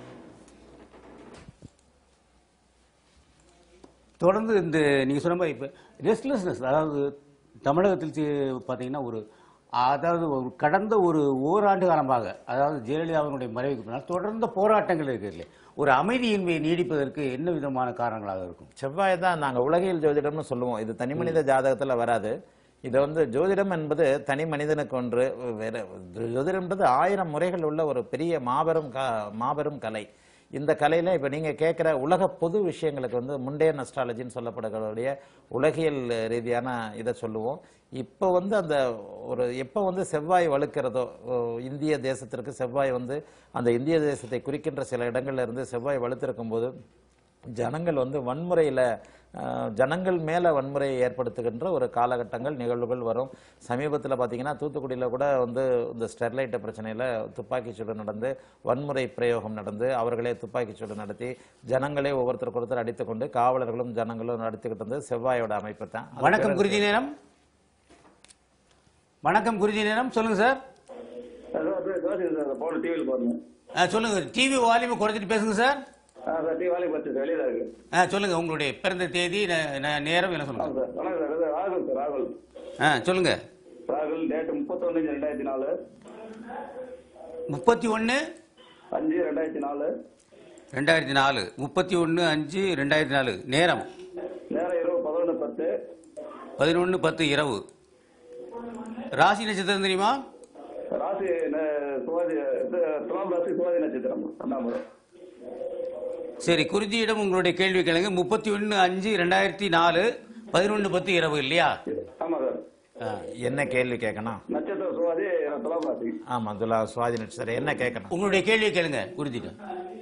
தொடர்ந்து இந்த நீங்கள் சொன்ன மாதிரி இப்போ ரெஸ்ட்லெஸ்னஸ், அதாவது தமிழகத்தில் பார்த்தீங்கன்னா அதாவது கடந்த ஓராண்டு காலமாக, அதாவது ஜெயலலிதாவினுடைய மறைவுக்கு பின்னால் தொடர்ந்த போராட்டங்கள் இருக்கிறது. ஒரு அமைதியின்மை நீடிப்பதற்கு என்ன விதமான காரணங்களாக இருக்கும்? செவ்வாய் தான் நாங்கள் உலகியல் ஜோதிடம்னு சொல்லுவோம். இது தனி மனித ஜாதகத்தில் வராது. இதை வந்து ஜோதிடம் என்பது தனி மனிதனுக்கு ஒன்று. வேற ஜோதிடம்ன்றது 1000 முறைகள் உள்ள ஒரு பெரிய மாபெரும் கலை. இந்த கலையில் இப்போ நீங்கள் கேட்குற உலக பொது விஷயங்களுக்கு வந்து முண்டேன் அஸ்ட்ராலஜின்னு சொல்லப்படக்கூடிய உலகியல் ரீதியான இதை சொல்லுவோம். இப்போ வந்து அந்த எப்போ வந்து செவ்வாய் வலுக்கிறதோ, இந்திய தேசத்திற்கு செவ்வாய் வந்து அந்த இந்திய தேசத்தை குறிக்கின்ற சில இடங்கள்ல இருந்து செவ்வாய் வலுத்திருக்கும் போது ஜனங்கள் வந்து வன்முறையில், ஜனங்கள் மேலே வன்முறையை ஏற்படுத்துகின்ற ஒரு காலகட்டங்கள் நிகழ்வுகள் வரும். சமீபத்தில் பார்த்தீங்கன்னா தூத்துக்குடியில் கூட வந்து இந்த ஸ்டெர்லைட் பிரச்சனையில் துப்பாக்கிச்சூடு நடந்து வன்முறை பிரயோகம் நடந்து அவர்களே துப்பாக்கிச்சூடு நடத்தி ஜனங்களே ஒவ்வொருத்தருக்கு ஒருத்தர் அடித்துக்கொண்டு காவலர்களும் ஜனங்களும் நடத்திக்கிட்டு வந்து செவ்வாயோட அமைப்பு தான். வணக்கம் குருஜி. நேரம்? வணக்கம் குருஜி. நேரம் சொல்லுங்க சார். சொல்லுங்க. டிவி வால்யூம் குறைச்சிட்டு பேசுங்க சார். சொல்லுங்க. உங்களுடைய பிறந்த தேதி, நேரம் என்ன சொல்லுங்க. சொல்லுங்க. ராகுல் டேட் 31/5/2004. 31/5/2004. 31/5/2004. நேரம்? இரவு 11:10. 11:10 இரவு. ராசி நட்சத்திரம் தெரியுமா? ராசி துலாம் ராசி, சுவாதி நட்சத்திரம். சரி, குருஜியிடம் உங்களுடைய கேள்வி கேளுங்க. 31/5/2004, 11:10 இரவு இல்லையா? ஆமா சார். என்ன கேள்வி கேட்கணும்? நட்சத்திரம் சுவாதி, துலாம் ராசி. ஆமா, சுவாதி நட்சத்திரம். என்ன கேட்கணும்? உங்களுடைய கேள்வி கேளுங்க குருஜியிடம்.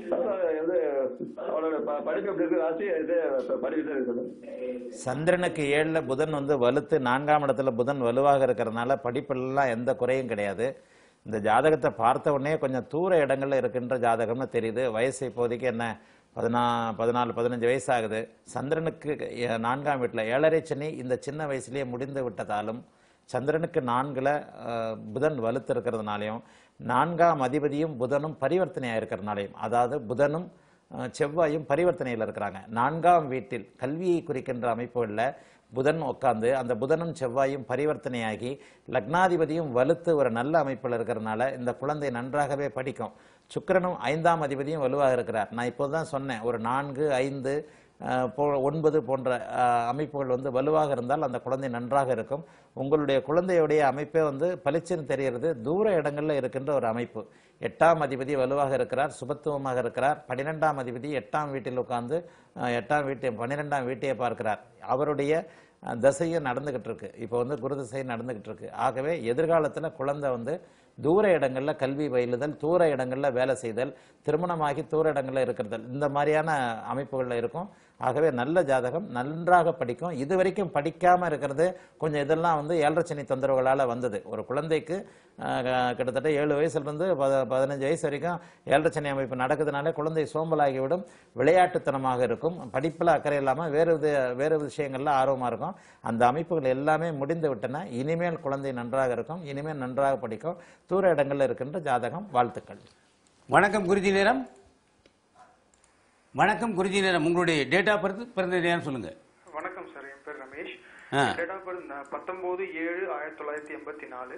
சந்திரனுக்கு 7ல புதன் வந்து வலுத்து 4ஆம் இடத்துல புதன் வலுவாக இருக்கிறதுனால படிப்பெல்லாம் எந்த குறையும் கிடையாது. இந்த ஜாதகத்தை பார்த்த உடனே கொஞ்சம் தூர இடங்கள்ல இருக்கின்ற ஜாதகம்னு தெரியுது. வயசு இப்போதைக்கு என்ன 14-15 வயசு ஆகுது. சந்திரனுக்கு 4ஆம் வீட்டில் 7.5 சனி இந்த சின்ன வயசுலேயே முடிந்து விட்டதாலும், சந்திரனுக்கு 4ல் புதன் வலுத்து இருக்கிறதுனாலையும், 4ஆம் அதிபதியும் புதனும் பரிவர்த்தனையாக இருக்கிறதுனாலையும், அதாவது புதனும் செவ்வாயும் பரிவர்த்தனையில் இருக்கிறாங்க. 4ஆம் வீட்டில் கல்வியை குறிக்கின்ற அமைப்புகளில் புதன் உட்காந்து அந்த புதனும் செவ்வாயும் பரிவர்த்தனையாகி லக்னாதிபதியும் வலுத்து ஒரு நல்ல அமைப்பில் இருக்கிறதுனால இந்த குழந்தை நன்றாகவே படிக்கும். சுக்கிரனும் 5ஆம் அதிபதியும் வலுவாக இருக்கிறார். நான் இப்போது தான் சொன்னேன், ஒரு 4, 5, 9 போன்ற அமைப்புகள் வந்து வலுவாக இருந்தால் அந்த குழந்தை நன்றாக இருக்கும். உங்களுடைய குழந்தையுடைய அமைப்பே வந்து பளிச்சுன்னு தெரிகிறது. தூர இடங்களில் இருக்கின்ற ஒரு அமைப்பு. 8ஆம் அதிபதி வலுவாக இருக்கிறார், சுபத்துவமாக இருக்கிறார். 12ஆம் அதிபதி 8ஆம் வீட்டில் உட்கார்ந்து 12ஆம் வீட்டையே பார்க்கிறார். அவருடைய தசையும் நடந்துகிட்டு இருக்கு. இப்போ வந்து குரு தசையும் நடந்துகிட்டு இருக்கு. ஆகவே எதிர்காலத்தில் குழந்தை வந்து தூர இடங்களில் கல்வி பயிலுதல், தூர இடங்களில் வேலை செய்தல், திருமணமாகி தூர இடங்களில் இருக்கிறதல், இந்த மாதிரியான அமைப்புகளில் இருக்கும். ஆகவே நல்ல ஜாதகம் நன்றாக படிக்கும். இது வரைக்கும் படிக்காமல் இருக்கிறது கொஞ்சம் இதெல்லாம் வந்து 7.5 சனி தொந்தரவுகளால் வந்தது. ஒரு குழந்தைக்கு கிட்டத்தட்ட 7 வயசுலேருந்து 15 வயசு வரைக்கும் 7.5 சனி அமைப்பு நடக்குதுனாலே குழந்தை சோம்பலாகிவிடும், விளையாட்டுத்தனமாக இருக்கும், படிப்பில் அக்கறை இல்லாமல் வேறு விஷயங்கள்ல ஆர்வமாக இருக்கும். அந்த அமைப்புகள் எல்லாமே முடிந்து விட்டன. இனிமேல் குழந்தை நன்றாக இருக்கும், இனிமேல் நன்றாக படிக்கும். தூர இடங்களில் இருக்கின்ற ஜாதகம். வாழ்த்துக்கள். வணக்கம் குருஜி நேரம். வணக்கம் குருஜி நேரம். உங்களுடைய டேட் ஆஃப் பர்த், பிறந்த நேரம் சொல்லுங்க. வணக்கம் சார், என் பேர் ரமேஷ். Date of birth 19/7/1984.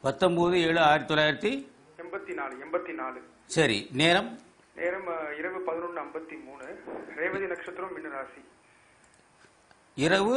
19/7/1984. சரி. நேரம் இரவு 11:53. ரேவதி நட்சத்திரம், மீன ராசி. இரவு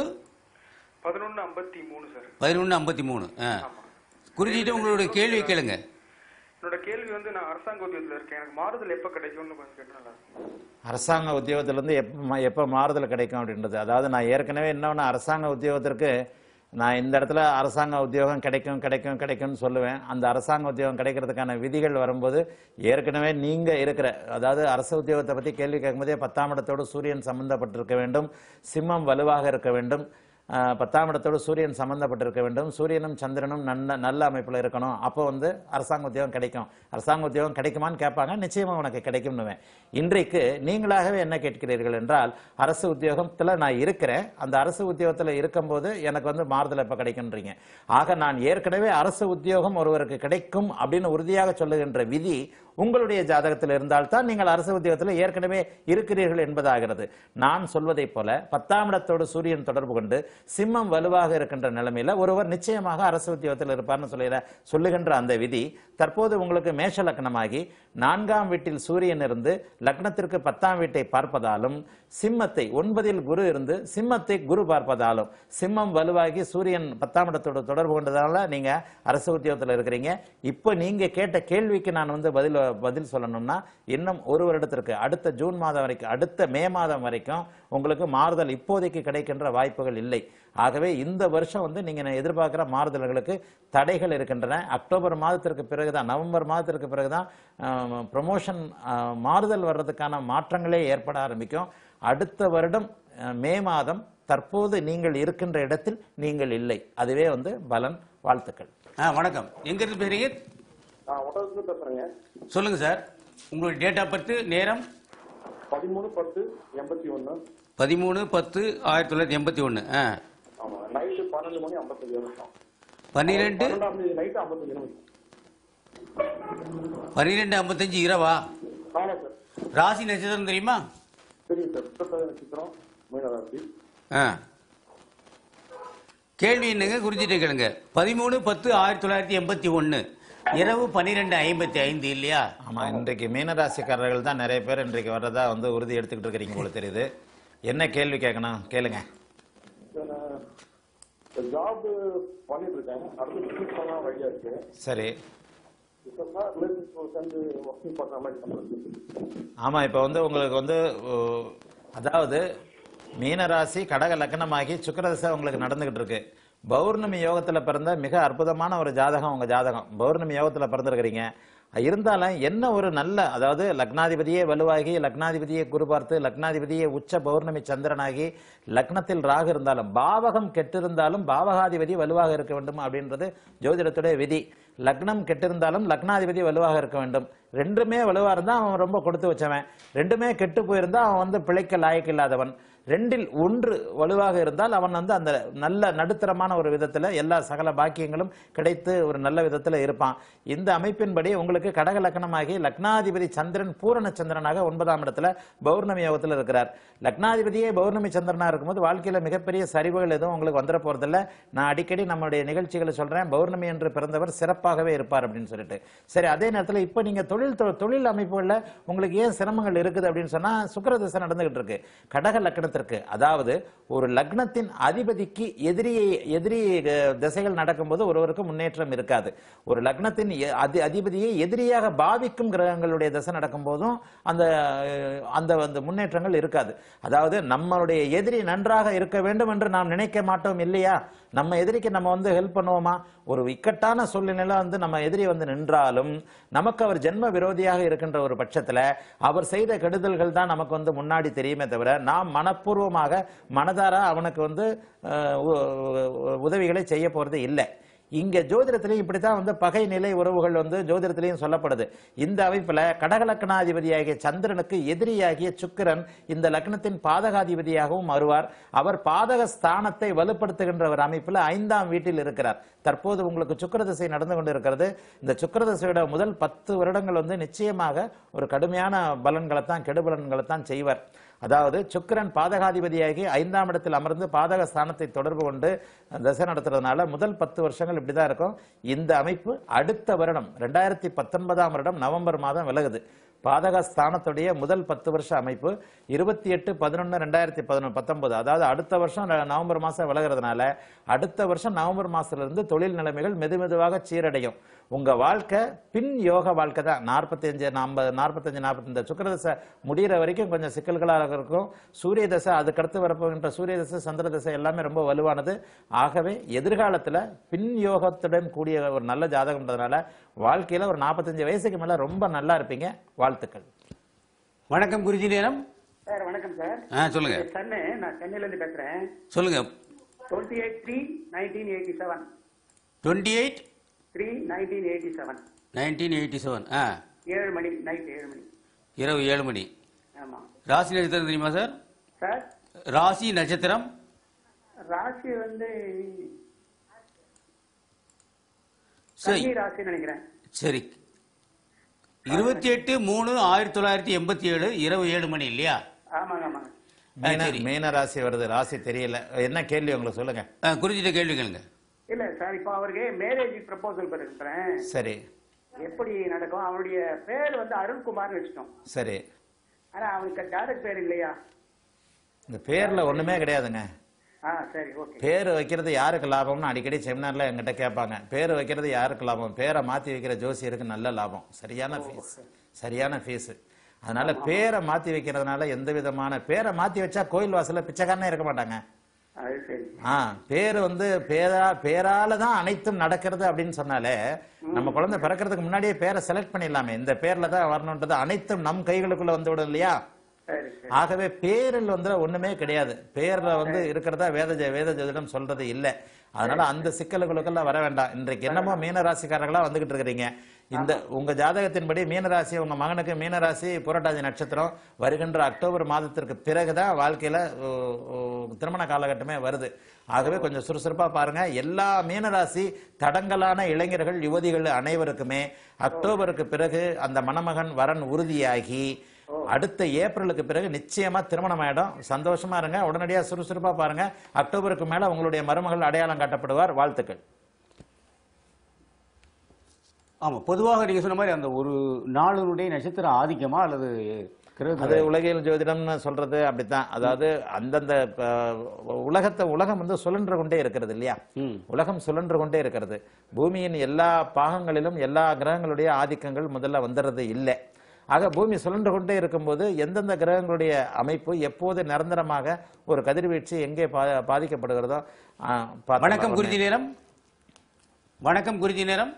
11:53 சார். 11:53. குருஜிட்ட உங்களுடைய கேள்வி கேளுங்க. என்னோட கேள்வி வந்து, நான் அரசாங்க உத்தியோகத்தில் இருக்கேன், எனக்கு மாறுதல் எப்போ கிடைக்கும்னு கொஞ்சம் கேட்டேன். அரசாங்க உத்தியோகத்திலேருந்து எப்போ மாறுதல் கிடைக்கும் அப்படின்றது, அதாவது நான் ஏற்கனவே இன்னொன்று அரசாங்க உத்தியோகத்திற்கு நான் இந்த இடத்துல அரசாங்க உத்தியோகம் கிடைக்கும் கிடைக்கும் கிடைக்கும்னு சொல்லுவேன். அந்த அரசாங்க உத்தியோகம் கிடைக்கிறதுக்கான விதிகள் வரும்போது ஏற்கனவே நீங்கள் இருக்கிற, அதாவது அரசு உத்தியோகத்தை பற்றி கேள்வி கேட்கும்போதே 10ஆம் இடத்தோடு சூரியன் சம்பந்தப்பட்டிருக்க வேண்டும், சிம்மம் வலுவாக இருக்க வேண்டும், 10ஆம் இடத்தோடு சூரியன் சம்பந்தப்பட்டிருக்க வேண்டும், சூரியனும் சந்திரனும் நல்ல அமைப்பில் இருக்கணும். அப்போ வந்து அரசாங்க உத்தியோகம் கிடைக்கும். அரசாங்க உத்தியோகம் கிடைக்குமான்னு கேட்பாங்க. நிச்சயமாக உனக்கு கிடைக்கும்னுவேன். இன்றைக்கு நீங்களாகவே என்ன கேட்கிறீர்கள் என்றால், அரசு உத்தியோகத்தில் நான் இருக்கிறேன், அந்த அரசு உத்தியோகத்தில் இருக்கும்போது எனக்கு வந்து மாறுதல் எப்போ கிடைக்குன்றீங்க. ஆக நான் ஏற்கனவே அரசு உத்தியோகம் ஒருவருக்கு கிடைக்கும் அப்படின்னு உறுதியாக சொல்லுகின்ற விதி உங்களுடைய ஜாதகத்தில் இருந்தால்தான் நீங்கள் அரசு உத்தியோகத்தில் ஏற்கனவே இருக்கிறீர்கள் என்பதாகிறது. நான் சொல்வதைப் போல 10ஆம் இடத்தோடு சூரியன் தொடர்பு கொண்டு சிம்மம் வலுவாக இருக்கின்ற நிலைமையில ஒருவர் நிச்சயமாக அரசு உத்தியோகத்தில் இருப்பார்னு சொல்லுகின்ற அந்த விதி தற்போது உங்களுக்கு மேஷ லக்னமாகி 4ஆம் வீட்டில் சூரியன் இருந்து லக்னத்திற்கு 10ஆம் வீட்டை பார்ப்பதாலும், சிம்மத்தை 9இல் குரு இருந்து சிம்மத்தை குரு பார்ப்பதாலும், சிம்மம் வலுவாகி சூரியன் 10ஆம் இடத்தோடு தொடர்பு கொண்டதால நீங்க அரசு உத்தியோகத்தில் இருக்கிறீங்க. இப்போ நீங்க கேட்ட கேள்விக்கு நான் வந்து பதில் சொல்லணும்னா, இன்னும் ஒரு வருடத்திற்கு அடுத்த ஜூன் மாதம் வரைக்கும், அடுத்த மே மாதம் வரைக்கும் உங்களுக்கு மாறுதல் இப்போதைக்கு கிடைக்கின்ற வாய்ப்புகள் இல்லை. ஆகவே இந்த வருஷம் வந்து நீங்க எதிர்பார்க்கிற மாறுதல்களுக்கு தடைகள் இருக்கின்றன. அக்டோபர் மாதத்திற்கு பிறகுதான், நவம்பர் மாதத்திற்கு பிறகுதான் ப்ரமோஷன் மாறுதல் வர்றதுக்கான மாற்றங்களே ஏற்பட ஆரம்பிக்கும். அடுத்த வருடம் மே மாதம் தற்போது நீங்கள் இருக்கின்ற இடத்தில் நீங்கள் இல்லை. அதுவே வந்து பலன். வாழ்த்துக்கள். வணக்கம். எங்க இருந்து பேசுறீங்க? சொல்லுங்க சார். உங்களுடைய டேட் ஆஃப் பர்த், நேரம்? 13/10/81. 13/10/1981. ஆமா, நைட் 12:55. 12:55 இரவா? ஆமா சார். ராசி நட்சத்திரம் தெரியுமா? தெரியும் சார். நட்சத்திரம், மீன ராசி. கேள்வி என்னங்க? குறிச்சிட்டு கேளுங்க. 13/10/1981 இரவு 12:55 இல்லையா? ஆமா, இன்றைக்கு மீனராசிக்காரர்கள் தான் நிறைய பேர் இன்றைக்கு வர்றதா வந்து உறுதி எடுத்துக்கிட்டு இருக்கிறீங்க போல தெரியுது. என்ன கேள்வி கேட்கணும் கேளுங்க. ஜாப் பண்ணிட்டு இருக்கேன், அடுத்து பிசினஸ் பண்ணலாம் ஐடியா இருக்கு. சரி. ஒர்க்கிங் பண்ற மாதிரி பண்றது. ஆமா, இப்போ வந்து உங்களுக்கு வந்து அதாவது மீனராசி கடக லக்னமாகி சுக்கிரதசை உங்களுக்கு நடந்துகிட்டு இருக்கு. பௌர்ணமி யோகத்துல பிறந்த மிக அற்புதமான ஒரு ஜாதகம் உங்க ஜாதகம். பௌர்ணமி யோகத்துல பிறந்திருக்கிறீங்க. இருந்தாலும் என்ன ஒரு நல்ல, அதாவது லக்னாதிபதியே வலுவாகி, லக்னாதிபதியே குரு பார்த்து, லக்னாதிபதியே உச்ச பௌர்ணமி சந்திரனாகி, லக்னத்தில் ராகு இருந்தாலும், பாவகம் கெட்டிருந்தாலும் பாவகாதிபதி வலுவாக இருக்க வேண்டும் அப்படின்றது ஜோதிடத்துடைய விதி. லக்னம் கெட்டிருந்தாலும் லக்னாதிபதி வலுவாக இருக்க வேண்டும். ரெண்டுமே வலுவா இருந்தா அவன் ரொம்ப கொடுத்து வச்சவன், ரெண்டுமே கெட்டு போயிருந்தா அவன் வந்து பிழைக்க லாயக்கு இல்லாதவன். ரெண்டில் ஒன்று வலுவாக இருந்தால் அவன் வந்து அந்த நல்ல நடுத்தரமான ஒரு விதத்தில் எல்லா சகல பாக்கியங்களும் கிடைத்து ஒரு நல்ல விதத்தில் இருப்பான். இந்த அமைப்பின்படி உங்களுக்கு கடக லக்னமாகி லக்னாதிபதி சந்திரன் பூரண சந்திரனாக 9ஆம் இடத்துல பௌர்ணமி யோகத்தில் இருக்கிறார். லக்னாதிபதியே பௌர்ணமி சந்திரனாக இருக்கும்போது வாழ்க்கையில் மிகப்பெரிய சரிவுகள் எதுவும் உங்களுக்கு வந்துட போறதில்லை. நான் அடிக்கடி நம்முடைய நிகழ்ச்சிகளை சொல்றேன், பௌர்ணமி என்று பிறந்தவர் சிறப்பாகவே இருப்பார் அப்படின்னு சொல்லிட்டு. சரி, அதே நேரத்தில் இப்போ நீங்க தொழில் அமைப்புகளில் உங்களுக்கு ஏன் சிரமங்கள் இருக்குது அப்படின்னு சொன்னா, சுக்கிரதசை நடந்துகிட்டு இருக்கு கடக லக்னத்தில். அதாவது ஒரு லக்னத்தின் அதிபதிக்கு எதிரி திசைகள் நடக்கும்போது ஒருவருக்கு முன்னேற்றம் இருக்காது. ஒரு லக்னத்தின் அதிபதியை எதிரியாக பாவிக்கும் கிரகங்களுடைய திசை நடக்கும் போதும் அந்த முன்னேற்றங்கள் இருக்காது. அதாவது நம்மளுடைய எதிரி நன்றாக இருக்க வேண்டும் என்று நாம் நினைக்க மாட்டோம் இல்லையா? நம்ம எதிரிக்கு நம்ம வந்து ஹெல்ப் பண்ணுவோமா? ஒரு இக்கட்டான சூழ்நிலை வந்து நம்ம எதிரி வந்து நின்றாலும் நமக்கு அவர் ஜென்ம விரோதியாக இருக்கின்ற ஒரு பட்சத்துல அவர் செய்த கெடுதல்கள் தான் நமக்கு வந்து முன்னாடி தெரியுமே தவிர நாம் மனப்பூர்வமாக மனதார அவனுக்கு வந்து உதவிகளை செய்ய போறது இல்லை. இங்க ஜோதிடத்திலையும் இப்படித்தான் வந்து பகை நிலை உறவுகள் வந்து ஜோதிடத்திலையும் சொல்லப்படுது. இந்த அமைப்புல கடகலக்கணாதிபதியாகிய சந்திரனுக்கு எதிரியாகிய சுக்கிரன் இந்த லக்னத்தின் பாதகாதிபதியாகவும் வருவார். அவர் பாதக ஸ்தானத்தை வலுப்படுத்துகின்ற ஒரு அமைப்புல 5ஆம் வீட்டில் இருக்கிறார். தற்போது உங்களுக்கு சுக்கிர திசை நடந்து கொண்டு இருக்கிறது. இந்த சுக்கிர திசையோட முதல் 10 வருடங்கள் வந்து நிச்சயமாக ஒரு கடுமையான பலன்களைத்தான் கெடுபலன்களைத்தான் செய்வார். அதாவது சுக்கிரன் பாதகாதிபதியாகி 5ஆம் இடத்தில் அமர்ந்து பாதக ஸ்தானத்தை தொடர்பு கொண்டு தசை நடத்துறதுனால முதல் 10 வருஷங்கள் இப்படிதான் இருக்கும். இந்த அமைப்பு அடுத்த வருடம் 2019ஆம் வருடம் நவம்பர் மாதம் விலகுது. பாதக ஸ்தானத்துடைய முதல் 10 வருஷ அமைப்பு 28/11/2019, அதாவது அடுத்த வருஷம் நவம்பர் மாசம் விலகிறதுனால அடுத்த வருஷம் நவம்பர் மாசத்திலிருந்து தொழில் நிலைமைகள் மெதுமெதுவாக சீரடையும். உங்க வாழ்க்கை பின் யோக வாழ்க்கை தான். 45 இந்த சுக்கிர தசை முடிகிற வரைக்கும் கொஞ்சம் சிக்கல்களாக இருக்கும். சூரிய தசை அதுக்கடுத்து வரப்போகின்ற சூரிய தசை சந்திர தசை எல்லாமே ரொம்ப வலுவானது. ஆகவே எதிர்காலத்துல பின் யோகத்துடன் கூடிய ஒரு நல்ல ஜாதகம்ன்றதுனால வாழ்க்கையில ஒரு 45 வயசுக்கு மேல ரொம்ப நல்லா இருப்பீங்க. வாழ்த்துக்கள். வணக்கம் குருஜி நேரம். சார் வணக்கம் சார். சொல்லுங்க. சென்னை, நான் சென்னையில இருந்து பேசுறேன். சொல்லுங்க. 28/3/1987. 28/3/1987. 7 மணி, நைட் 7 மணி. இரவு 7 மணி. ஆமா ராசி நட்சத்திரம் தெரியுமா சார்? சார் ராசி நட்சத்திரம் ராசி வந்து சரி கன்னி ராசின்னு நினைக்கிறேன். சரி. 28/3/1987 இரவு 7 மணி இல்லையா? ஆமாங்க ஆமாங்க. மீன ராசி வருது. ராசி தெரியல. என்ன கேள்வி உங்களுக்கு சொல்லுங்க. குருஜிட்ட கேள்வி கேளுங்க. இல்ல சார், இப்ப அவருக்கு மேரேஜ் ப்ரப்போசல் பண்ணிருக்கிறேன். சரி எப்படி நடக்கும்? அவனுடைய பேர் வந்து அருண்குமார்னு வச்சுட்டோம். சரி. ஆனா அவனுக்கு ஜாதக பேர் இல்லையா? இந்த பேர்ல ஒண்ணுமே கிடையாதுங்க. சரி ஓகே. பேர் வைக்கிறது யாருக்கு லாபம்னு அடிக்கடி செமினார்ல எங்கிட்ட கேட்பாங்க. பேர் வைக்கிறது யாருக்கு லாபம்? பேரை மாத்தி வைக்கிற ஜோசியருக்கு நல்ல லாபம். சரியான ஃபீஸ். அதனால பேரை மாத்தி வைக்கிறதுனால எந்த விதமான பேரை மாத்தி வச்சா கோயில் வாசல்ல பிச்சைக்காரனே இருக்க மாட்டாங்க. பேரு வந்து பேரால தான் அனைத்தும் நடக்கிறது அப்படின்னு சொன்னாலே நம்ம குழந்தை பிறக்கிறதுக்கு முன்னாடியே பேரை செலக்ட் பண்ணிடலாமே. இந்த பேர்ல தான் வரணும்ன்றது அனைத்தும் நம் கைகளுக்குள்ள வந்து விடும் இல்லையா? ஆகவே பேரில் வந்து ஒண்ணுமே கிடையாது. பேர்ல வந்து இருக்கிறதா வேத ஜோதிடம் சொல்றது இல்லை. அதனால அந்த சிக்கல்களுக்கெல்லாம் வர வேண்டாம். இன்றைக்கு என்னமோ மீனராசிக்காரர்களா வந்துகிட்டு இருக்கிறீங்க. இந்த உங்க ஜாதகத்தின்படி மீனராசி, உங்க மகனுக்கு மீனராசி புரட்டாதி நட்சத்திரம் வருகின்ற அக்டோபர் மாதத்திற்கு பிறகுதான் வாழ்க்கையில திருமண காலகட்டமே வருது. ஆகவே கொஞ்சம் சுறுசுறுப்பா பாருங்க. எல்லா மீனராசி தடங்கலான இளைஞர்கள் யுவதிகள் அனைவருக்குமே அக்டோபருக்கு பிறகு அந்த மணமகன் வரன் உறுதியாகி அடுத்த ஏப்ரலுக்கு பிறகு நிச்சயமா திருமணம் ஆயிடும். சந்தோஷமா இருங்க. உடனடியா சுறுசுறுப்பா பாருங்க. அக்டோபருக்கு மேல உங்களுடைய மருமகள் அடையாளம் காட்டப்படுவார். வாழ்த்துக்கள். ஆமா, பொதுவாக நீங்க சொன்ன மாதிரி அந்த ஒரு நாளுடைய நட்சத்திரம் ஆதிக்கமா அல்லது அது உலகியல் ஜோதிடம்னு சொல்றது அப்படித்தான். அதாவது அந்தந்த உலகம் வந்து சுழன்று கொண்டே இருக்கிறது இல்லையா? உலகம் சுழன்று கொண்டே இருக்கிறது. பூமியின் எல்லா பாகங்களிலும் எல்லா கிரகங்களுடைய ஆதிக்கங்கள் முதல்ல வந்துடுறது இல்லை. ஆக பூமி சுழன்று கொண்டே இருக்கும்போது எந்தெந்த கிரகங்களுடைய அமைப்பு எப்போது நிரந்தரமாக ஒரு கதிர்வீழ்ச்சி எங்கே பாதிக்கப்படுகிறதோ. வணக்கம் குருஜி நேரம். வணக்கம் குருஜி நேரம்.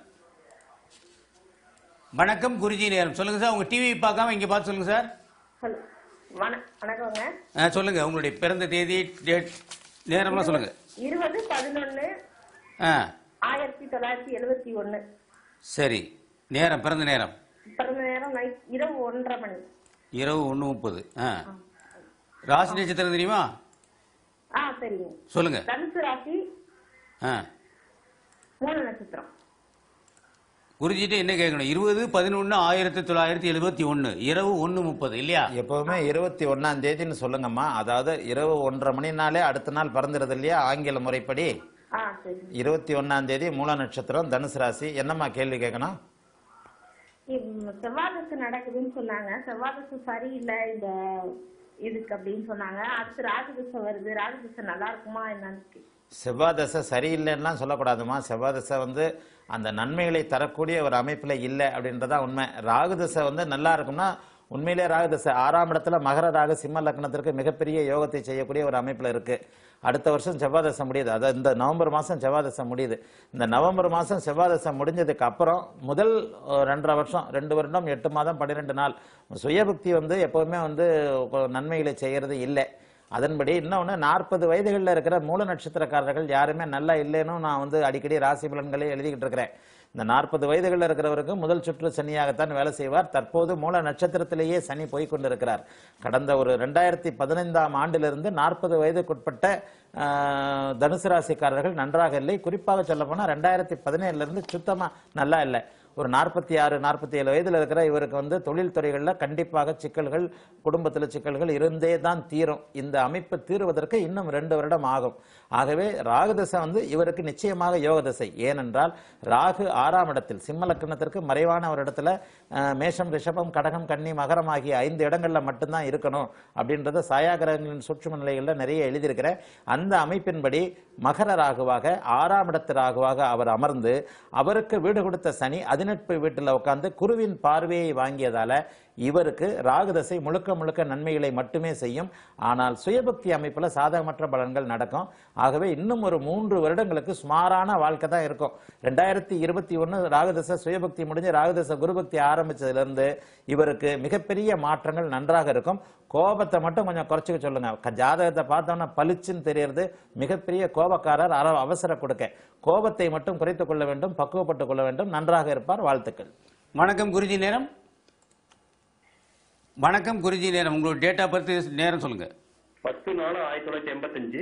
வணக்கம் குருஜி நேரம். சொல்லுங்க சார். உங்க டிவி பார்க்காம இங்க பார்த்து சொல்லுங்க சார். வணக்கங்க. சொல்லுங்க. உங்களுடைய பிறந்த தேதி, டேட், நேரம்லாம் சொல்லுங்க. 20/11/1971. சரி. நேரம், பிறந்த நேரம்? பிறந்த நேரம் இரவு 1:30 மணி. இரவு 1:30. ராசி நட்சத்திரம் தெரியுமா? சரிங்க. சொல்லுங்க. தனுசு ராசி, மூல நட்சத்திரம். குருஜிட்ட என்ன கேட்கணும்? 20/11/1971 இரவு 1:30 இல்லையா? எப்பவுமே 21ஆம் தேதின்னு சொல்லுங்கம்மா. அதாவது இரவு 1:30 மணினாலே அடுத்த நாள் பிறந்துறது இல்லையா ஆங்கில முறைப்படி? 21ஆம் தேதி மூல நட்சத்திரம், தனுசு ராசி. என்னம்மா கேள்வி கேட்கணும்? செவ்வாதசு நடக்குதுன்னு சொன்னாங்க. செவ்வாதசு சரியில்லை இந்த இதுக்கு அப்படின்னு சொன்னாங்க. அடுத்து ராஜதசை வருது. ராஜதசை நல்லா இருக்குமா என்னன்னு? செவ்வாதசை சரியில்லைன்னா சொல்லக்கூடாதுமா. செவ்வாதசை வந்து அந்த நன்மைகளை தரக்கூடிய ஒரு அமைப்புல இல்லை அப்படின்றதா உண்மை. ராகுதசை வந்து நல்லா இருக்கும்னா உண்மையிலே ராகுதசை 6ஆம் இடத்துல மகர ராகு சிம்ம லக்னத்திற்கு மிகப்பெரிய யோகத்தை செய்யக்கூடிய ஒரு அமைப்புல இருக்கு. அடுத்த வருஷம் செவ்வாதசை முடியுது. அதாவது இந்த நவம்பர் மாசம் செவ்வாதசை முடியுது. இந்த நவம்பர் மாசம் செவ்வாதசை முடிஞ்சதுக்கு அப்புறம் முதல் 2.5 வருஷம், 2 வருடம் 8 மாதம் 12 நாள் சுயபக்தி வந்து எப்பவுமே வந்து நன்மைகளை செய்யறது இல்லை. அதன்படி இன்னொன்று 40 வயதுகளில் இருக்கிற மூல நட்சத்திரக்காரர்கள் யாருமே நல்லா இல்லைன்னு நான் வந்து அடிக்கடி ராசி பலன்களே எழுதிக்கிட்டு இருக்கிறேன். இந்த 40 வயதுகளில் இருக்கிறவருக்கு முதல் சுற்று சனியாகத்தான் வேலை செய்வார். தற்போது மூல நட்சத்திரத்திலேயே சனி போய்கொண்டிருக்கிறார். கடந்த ஒரு 2015ஆம் ஆண்டிலிருந்து 40 வயதுக்குட்பட்ட தனுசு ராசிக்காரர்கள் நன்றாக இல்லை. குறிப்பாக சொல்ல போனால் 2017 சுத்தமாக நல்லா இல்லை. ஒரு 46, 47 வயதில் இருக்கிற இவருக்கு வந்து தொழில் துறைகளில் கண்டிப்பாக சிக்கல்கள், குடும்பத்தில் சிக்கல்கள் இருந்தே தான் தீரும். இந்த அமைப்பு தீருவதற்கு இன்னும் 2 வருடம் ஆகும். ஆகவே ராகு தசை வந்து இவருக்கு நிச்சயமாக யோக தசை. ஏனென்றால் ராகு 6ஆம் இடத்தில் சிம்ம லக்னத்திற்கு மறைவான ஒரு இடத்துல மேஷம், ரிஷபம், கடகம், கன்னி, மகரம் ஆகிய 5 இடங்கள்ல மட்டும்தான் இருக்கணும் அப்படின்றத சாயாகிரகங்களின் சூட்சும நிலைகளில் நிறைய எழுதியிருக்கிறேன். அந்த அமைப்பின்படி மகர ராகுவாக 6ஆம் இடத்து ராகுவாக அவர் அமர்ந்து அவருக்கு வீடு கொடுத்த சனி 18 வீட்டில் உட்கார்ந்து குருவின் பார்வையை வாங்கியதால இவருக்கு ராகுதசை முழுக்க முழுக்க நன்மைகளை மட்டுமே செய்யும். ஆனால் சுயபக்தி அமைப்புல சாதகமற்ற பலன்கள் நடக்கும். ஆகவே இன்னும் ஒரு 3 வருடங்களுக்கு சுமாரான வாழ்க்கை தான் இருக்கும். 2021 ராகுதசை சுயபக்தி முடிஞ்சு ராகுதசை குருபக்தி ஆரம்பிச்சதுல இருந்து இவருக்கு மிகப்பெரிய மாற்றங்கள் நன்றாக இருக்கும். கோபத்தை மட்டும் கொஞ்சம் குறைச்சிக்க சொல்லுங்க. ஜாதகத்தை பார்த்தோம்னா பளிச்சுன்னு தெரியறது மிகப்பெரிய கோபக்காரர், அவசர கொடுக்க. கோபத்தை மட்டும் குறைத்துக் கொள்ள வேண்டும், பக்குவப்பட்டுக் கொள்ள வேண்டும். நன்றாக இருப்பார். வாழ்த்துக்கள். வணக்கம் குருஜி நேரம். வணக்கம் குருஜி நேரம். உங்களோட டேட் ஆஃப் பர்த் நேரம் சொல்லுங்க. 10/4/1985.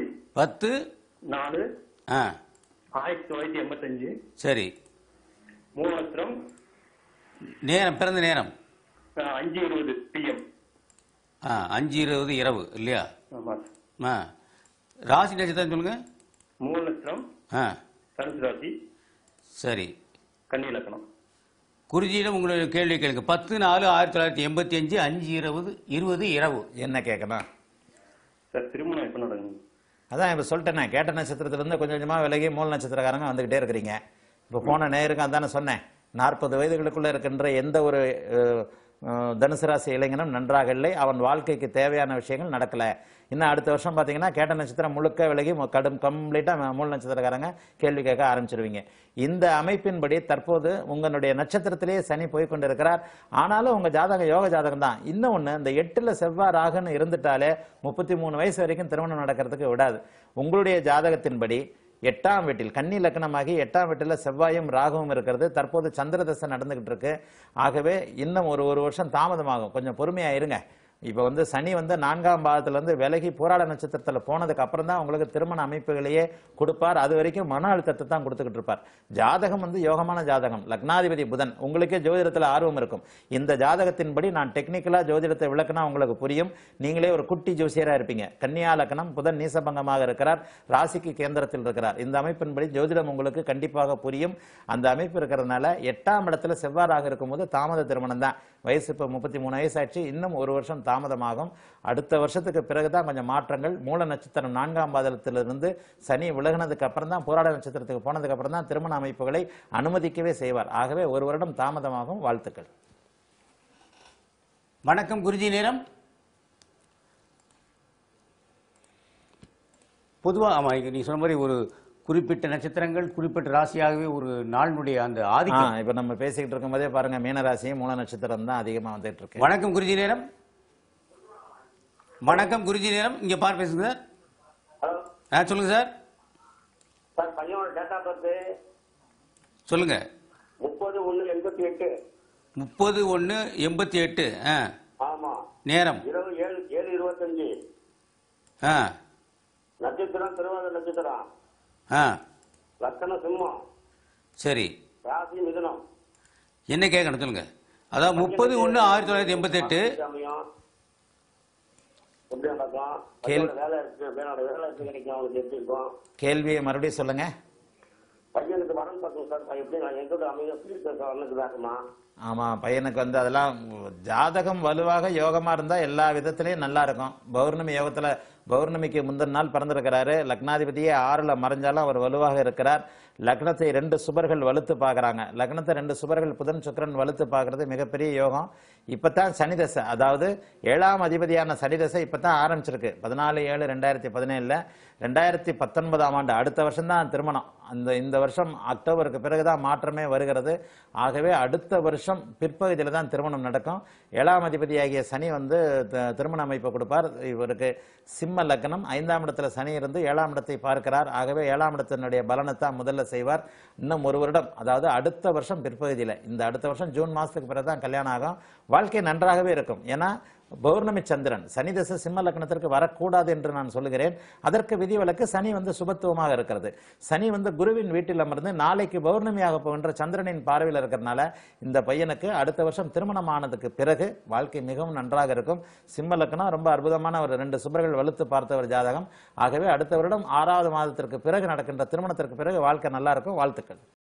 10/4/1985. சரி. மூலநட்சத்திரம். நேரம், பிறந்த நேரம் 5:20 PM. 5:20 இரவு இல்லையா? ஆமா. ராசி நட்சத்திரம் சொல்லுங்க. மூலநட்சத்திரம். தனுசு ராசி. சரி. கன்னி லக்னம். குருஜியிடம் உங்களுடைய கேள்வி கேளுங்க. 10/4/1985 5:20 இரவு. என்ன கேட்கணும் சார்? திருமணம் எப்ப நடக்கும்? அதான் இப்ப சொல்லிட்டேன். கேட்ட நட்சத்திரத்துல இருந்து கொஞ்சம் கொஞ்சமா விலகி மூல நட்சத்திரக்காரங்க வந்துகிட்டே இருக்கிறீங்க. இப்ப போன நேருக்கு அதானே சொன்னேன். 40 வயதுகளுக்குள்ள இருக்கின்ற எந்த ஒரு தனுசு ராசி இளைஞனும் நன்றாக இல்லை. அவன் வாழ்க்கைக்கு தேவையான விஷயங்கள் நடக்கல. இன்னும் அடுத்த வருஷம் பார்த்தீங்கன்னா கேட்ட நட்சத்திரம் முழுக்க விலகி கம்ப்ளீட்டாக மூல நட்சத்திரக்காரங்க கேள்வி கேட்க ஆரம்பிச்சிருவீங்க. இந்த அமைப்பின்படி தற்போது உங்களுடைய நட்சத்திரத்திலேயே சனி போய்கொண்டிருக்கிறார். ஆனாலும் உங்க ஜாதகம் யோக ஜாதகம் தான். இன்னொன்று, இந்த 8ல் செவ்வாய் ராகுன்னு இருந்துட்டாலே 33 வயசு வரைக்கும் திருமணம் நடக்கிறதுக்கு விடாது. உங்களுடைய ஜாதகத்தின்படி 8ஆம் வீட்டில் கன்னி லக்னமாகி 8ஆம் வீட்டில் செவ்வாயும் ராகுவும் இருக்கிறது. தற்போது சந்திர தசை நடந்துகிட்டு இருக்கு. ஆகவே இன்னும் ஒரு வருஷம் தாமதமாகும். கொஞ்சம் பொறுமையா இருங்க. இப்போ வந்து சனி வந்து 4ஆம் பாவத்திலிருந்து விலகி போராட நட்சத்திரத்தில் போனதுக்கு அப்புறம் தான் உங்களுக்கு திருமண அமைப்புகளையே கொடுப்பார். அது வரைக்கும் மன அழுத்தத்தை தான் கொடுத்துக்கிட்டு இருப்பார். ஜாதகம் வந்து யோகமான ஜாதகம். லக்னாதிபதி புதன். உங்களுக்கே ஜோதிடத்தில் ஆர்வம் இருக்கும். இந்த ஜாதகத்தின்படி நான் டெக்னிக்கலா ஜோதிடத்தை விளக்குனா உங்களுக்கு புரியும். நீங்களே ஒரு குட்டி ஜோசியரா இருப்பீங்க. கன்னியா லக்னம், புதன் நீசபங்கமாக இருக்கிறார், ராசிக்கு கேந்திரத்தில் இருக்கிறார். இந்த அமைப்பின்படி ஜோதிடம் உங்களுக்கு கண்டிப்பாக புரியும். அந்த அமைப்பு இருக்கிறதுனால 8ஆம் இடத்துல செவ்வாறாக இருக்கும்போது தாமத திருமணம் தான். வயசு இப்போ 33 வயசாச்சு. இன்னும் ஒரு வருஷம் தாமதமாகும். அடுத்த வருஷத்துக்கு பிறகுதான் கொஞ்சம் மாற்றங்கள். மூல நட்சத்திரம் 4ஆம் பாதத்திலிருந்து சனி விலகினதுக்கு அப்புறம் தான், போராட நட்சத்திரத்துக்கு போனதுக்கு அப்புறம் தான் திருமண அமைப்புகளை அனுமதிக்கவே செய்வார். ஆகவே ஒரு வருடம் தாமதமாகும். வாழ்த்துக்கள். வணக்கம் குருஜி நேரம். பொதுவாக ஆமாம், நீ சொன்ன மாதிரி ஒரு குறிப்பிட்ட நட்சத்திரங்கள் குறிப்பிட்ட ராசியாகவே ஒரு நாளினுடைய அந்த ஆதிக்கம். இப்ப நம்ம பேசிக்கிட்டு இருக்கும் போதே பாருங்க, மீனராசியும் மூல நட்சத்திரம் தான் அதிகமா வந்துட்டு இருக்கு. வணக்கம் குருஜி நேரம். வணக்கம் குருஜி நேரம். இங்க பார் பேசுங்க சார். சொல்லுங்க சார். சார், பையனோட டேட் ஆஃப் பர்த் சொல்லுங்க. 30/1/88. 30/1/88. ஆமா. நேரம் இரவு 7:25. நட்சத்திரம் திருவாதிரை நட்சத்திரம். லக்னம் சிம்மம். சரி. ராசி மிதுனம். என்ன கேட்கணும் சொல்லுங்க. அதாவது 30/1/1988. எப்படி நடக்கும்? வேலை கிடைக்கும் அவங்களுக்கு எப்படி இருக்கும்? கேள்வியை மறுபடியும் சொல்லுங்க. பையனுக்கு வரன் பார்க்கணும் சார். எப்படி எங்கோட அமைதியா? ஆமா, பையனுக்கு வந்து அதெல்லாம் ஜாதகம் வலுவாக யோகமா இருந்தா எல்லா விதத்திலையும் நல்லா இருக்கும். பௌர்ணமி யோகத்துல பௌர்ணமிக்கு முந்தின நாள் பிறந்திருக்கிறாரு. லக்னாதிபதியே 6ல் மறைஞ்சாலும் அவர் வலுவாக இருக்கிறார். லக்னத்தை 2 சுபர்கள் வலுத்து பார்க்குறாங்க. லக்னத்தை 2 சுபர்கள் புதன் சுக்கிரன் வலுத்து பார்க்கறது மிகப்பெரிய யோகம். இப்பதான் சனிதசை, அதாவது 7ஆம் அதிபதியான சனிதசை இப்பதான் ஆரம்பிச்சிருக்கு. 14/7/2017 2019ஆம் ஆண்டு அடுத்த வருஷம் தான் திருமணம். இந்த வருஷம் அக்டோபருக்கு பிறகுதான் மாற்றமே வருகிறது. ஆகவே அடுத்த வருஷம் பிற்பகுதியில் தான் திருமணம் நடக்கும். 7ஆம் அதிபதியாகிய சனி வந்து திருமண அமைப்பை கொடுப்பார். இவருக்கு சிம்ம லக்னம், 5ஆம் இடத்துல சனி இருந்து 7ஆம் இடத்தை பார்க்கிறார். ஆகவே 7ஆம் இடத்தினுடைய பலனை தான் முதல்ல செய்வார். இன்னும் ஒரு வருடம், அதாவது அடுத்த வருஷம் பிற்பகுதியில், இந்த அடுத்த வருஷம் ஜூன் மாசத்துக்கு பிறகு தான் கல்யாணம் ஆகும். வாழ்க்கை நன்றாகவே இருக்கும். ஏன்னா பௌர்ணமி சந்திரன் சனி தசை சிம்ம லக்னத்திற்கு வரக்கூடாது என்று நான் சொல்லுகிறேன். அதற்கு விதிவிலக்கு சனி வந்து சுபத்துவமாக இருக்கிறது. சனி வந்து குருவின் வீட்டில் அமர்ந்து நாளைக்கு பௌர்ணமியாக போகின்ற சந்திரனின் பார்வையில் இருக்கிறதுனால இந்த பையனுக்கு அடுத்த வருஷம் திருமணம் ஆனதுக்கு பிறகு வாழ்க்கை மிகவும் நன்றாக இருக்கும். சிம்ம லக்னம் ரொம்ப அற்புதமான ஒரு 2 சுபர்கள் வலுத்து பார்த்த ஒரு ஜாதகம். ஆகவே அடுத்த வருடம் 6வது மாதத்திற்கு பிறகு நடக்கின்ற திருமணத்திற்கு பிறகு வாழ்க்கை நல்லா இருக்கும். வாழ்த்துக்கள்.